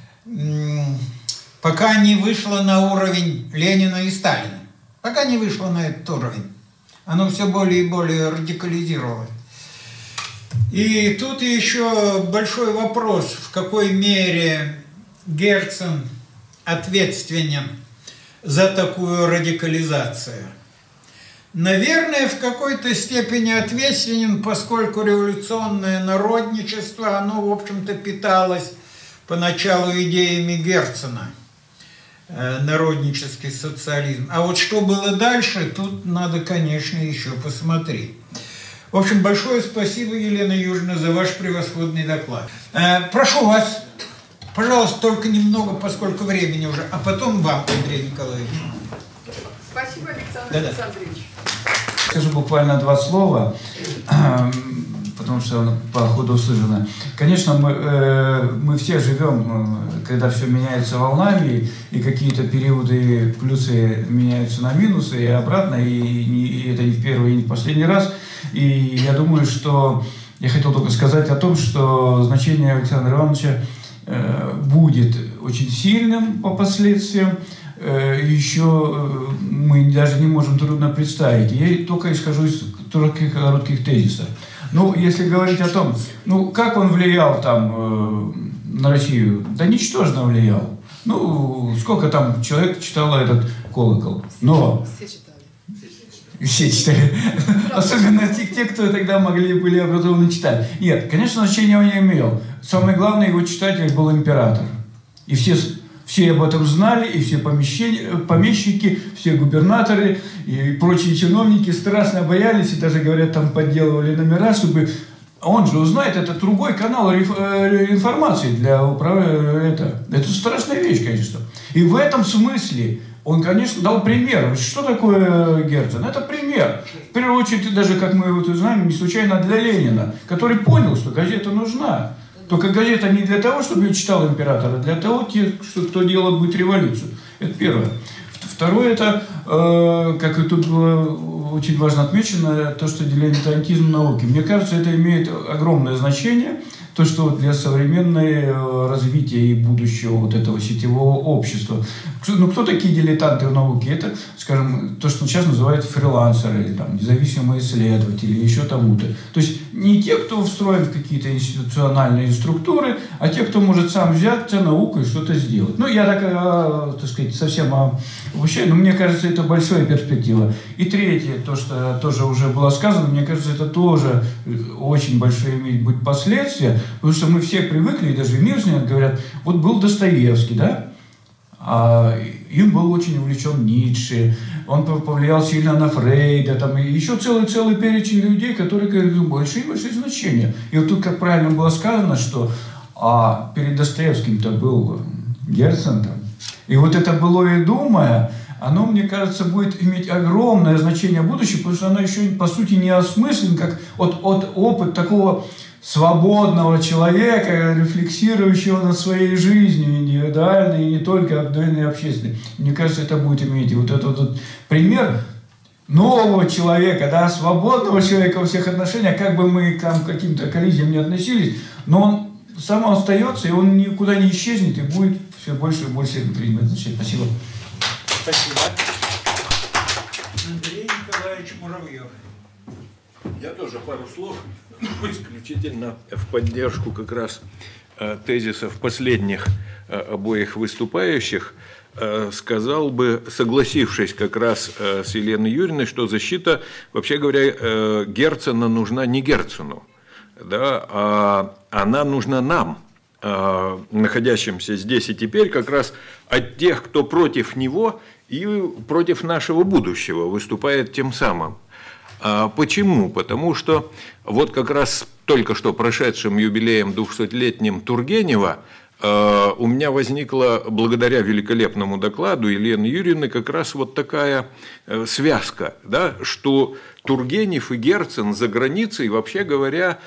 вышло на уровень Ленина и Сталина. Пока не вышло на этот уровень. Оно все более и более радикализировалось. И тут еще большой вопрос, в какой мере Герцен ответственен за такую радикализацию. Наверное, в какой-то степени ответственен, поскольку революционное народничество, оно, в общем-то, питалось поначалу идеями Герцена, народнический социализм. А вот что было дальше, тут надо, конечно, еще посмотреть. В общем, большое спасибо, Елена Юрьевна, за ваш превосходный доклад. Прошу вас. Пожалуйста, только немного, поскольку времени уже, а потом вам, Андрей Николаевич. Спасибо, Александр Александрович. Скажу буквально 2 слова, потому что по ходу услышано. Конечно, мы все живем, когда все меняется волнами, и какие-то периоды плюсы меняются на минусы, и обратно, и это не в первый, и не в последний раз. И я думаю, что я хотел только сказать о том, что значение Александра Ивановича будет очень сильным по последствиям. Еще мы даже не можем трудно представить. Я только исхожу из коротких тезисов. Ну, если говорить о том, ну, как он влиял там на Россию, да ничтожно влиял. Ну, сколько там человек читало этот колокол. Но... Все читали. Особенно те, кто тогда были образованы читать. Нет, конечно, значения он не имел. Самый главный его читатель был император. И все об этом знали, и все помещики, все губернаторы и прочие чиновники страшно боялись, и даже, говорят, там подделывали номера, чтобы... Он же узнает, это другой канал информации для управления. Это страшная вещь, конечно. И в этом смысле он, конечно, дал пример. Что такое Герцен? Это пример. В первую очередь, даже, как мы вот знаем, не случайно для Ленина, который понял, что газета нужна. Только газета не для того, чтобы ее читал император, а для того, кто делает будет революцию. Это первое. Второе, это, как и тут было очень важно отмечено, то, что дилетантизм науки. Мне кажется, это имеет огромное значение, то, что для современного развития и будущего вот этого сетевого общества. Ну, кто такие дилетанты в науке? Это, скажем, то, что сейчас называют фрилансеры, или там, независимые исследователи, или еще тому-то. То есть не те, кто встроен в какие-то институциональные структуры, а те, кто может сам взяться наукой и что-то сделать. Ну, я так сказать, совсем обобщаю, но мне кажется, это большая перспектива. И третье, то, что тоже уже было сказано, мне кажется, это тоже очень большое имеет быть последствия, потому что мы все привыкли, и даже в мире говорят, вот был Достоевский, да? А им был очень увлечен Ницше, он повлиял сильно на Фрейда, там, и еще целый перечень людей, которые говорят, большие значения. И вот тут, как правильно было сказано, что перед Достоевским-то был Герцен, там, и вот это былое думая, оно, мне кажется, будет иметь огромное значение в будущем, потому что оно еще, по сути, не осмыслен, как от опыт такого свободного человека, рефлексирующего над своей жизнью, индивидуальной, и не только обдуманной и общественной. Мне кажется, это будет иметь. И вот этот вот пример нового человека, да, свободного человека во всех отношениях, как бы мы там, к каким-то коллизиям не относились, но он сам остается, и он никуда не исчезнет, и будет все больше и больше принимать значение. Спасибо. Спасибо. Андрей Николаевич Муравьев. Я тоже пару слов, исключительно в поддержку как раз тезисов последних обоих выступающих, сказал бы, согласившись как раз с Еленой Юрьевной, что защита, вообще говоря, Герцена нужна не Герцену, да, а она нужна нам, находящимся здесь и теперь, как раз от тех, кто против него и против нашего будущего выступает тем самым. Почему? Потому что вот как раз только что прошедшим юбилеем 200-летним Тургенева у меня возникла, благодаря великолепному докладу Елены Юрьевны, как раз вот такая связка, да, что Тургенев и Герцен за границей, вообще говоря,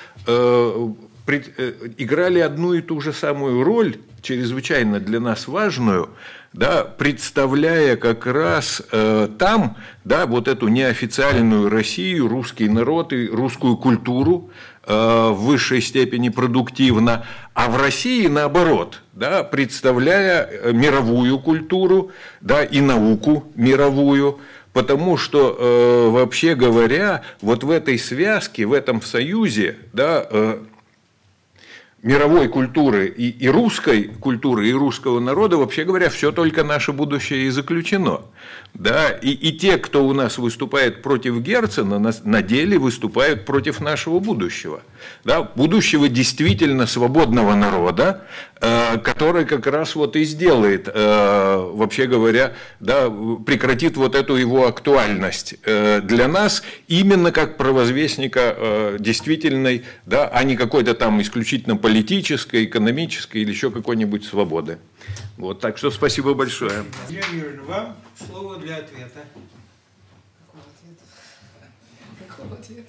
играли одну и ту же самую роль, чрезвычайно для нас важную, да, представляя как раз там, да, вот эту неофициальную Россию, русский народ и русскую культуру в высшей степени продуктивно, а в России наоборот, да, представляя мировую культуру, да, и науку мировую. Потому что, вообще говоря, вот в этой связке, в этом союзе, да, мировой культуры и русской культуры, и русского народа, вообще говоря, все только наше будущее и заключено. Да? И те, кто у нас выступает против Герцена, на деле выступают против нашего будущего. Да? Будущего действительно свободного народа, который как раз вот и сделает, вообще говоря, да, прекратит вот эту его актуальность для нас именно как провозвестника действительной, да, а не какой-то там исключительно политической политической, экономической или еще какой-нибудь свободы. Вот, так что спасибо большое. Елена Юрьевна, вам слово для ответа. Какого ответа?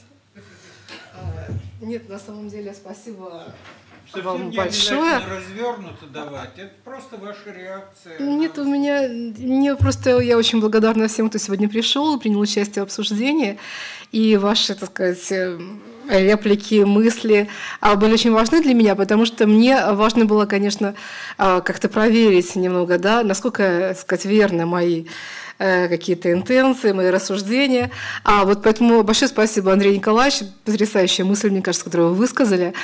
Нет, на самом деле, спасибо Совсем вам не большое. Развернуто давать, это просто ваша реакция. Нет, мне просто, я очень благодарна всем, кто сегодня пришел, принял участие в обсуждении, и ваши, так сказать, реплики, мысли были очень важны для меня, потому что мне важно было, конечно, как-то проверить немного, да, насколько, так сказать, верны мои какие-то интенции, мои рассуждения. Вот поэтому большое спасибо, Андрей Николаевич, потрясающая мысль, мне кажется, которую вы высказали.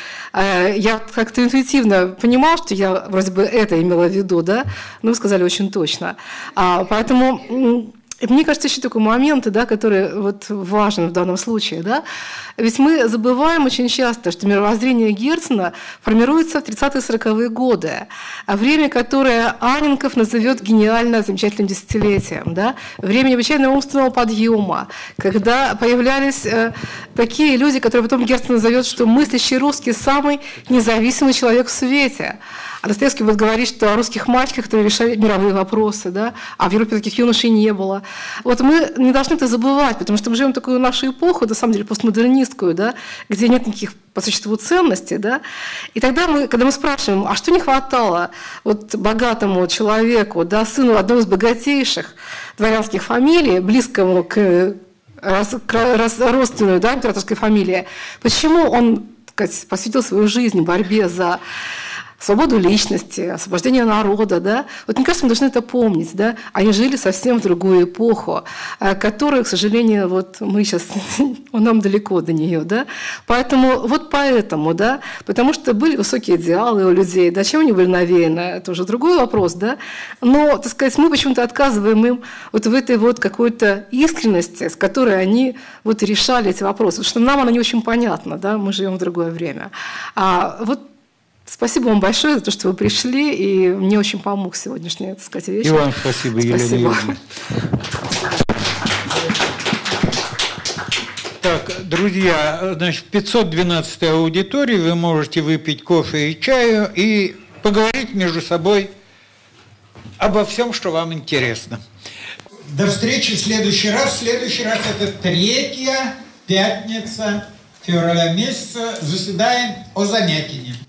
Я как-то интуитивно понимала, что я вроде бы это имела в виду, да, но вы сказали очень точно. Поэтому мне кажется, еще такой момент, да, который вот важен в данном случае. Да? Ведь мы забываем очень часто, что мировоззрение Герцена формируется в 30-40-е годы, время, которое Анненков назовет гениально замечательным десятилетием. Да? Время необычайного умственного подъема, когда появлялись такие люди, которые потом Герцен назовет, что мыслящий русский самый независимый человек в свете. А Достоевский будет говорить, что о русских мальчиках, которые решали мировые вопросы, да? А в Европе таких юношей не было. Вот мы не должны это забывать, потому что мы живем в такую нашу эпоху, на самом деле постмодернистскую, да? Где нет никаких по существу ценностей. Да? И тогда, когда мы спрашиваем, а что не хватало вот богатому человеку, да, сыну одной из богатейших дворянских фамилий, близкому к родственной, да, императорской фамилии, почему он, так сказать, посвятил свою жизнь борьбе за свободу личности, освобождение народа, да? Вот мне кажется, мы должны это помнить, да? Они жили совсем в другую эпоху, которую, к сожалению, вот мы сейчас, нам далеко до нее, да? Поэтому, да? Потому что были высокие идеалы у людей, да? Чем они были навеяны, это уже другой вопрос, да? Но, так сказать, мы почему-то отказываем им вот в этой вот какой-то искренности, с которой они вот решали эти вопросы, потому что нам она не очень понятна, да? Мы живем в другое время. Спасибо вам большое за то, что вы пришли, и мне очень помог сегодняшний, так сказать, вечер. И вам спасибо, Елена Юрьевна. Так, друзья, значит, в 512-й аудитории вы можете выпить кофе и чаю и поговорить между собой обо всем, что вам интересно. До встречи в следующий раз. В следующий раз это 3-я пятница февраля месяца. Заседаем о Замятине.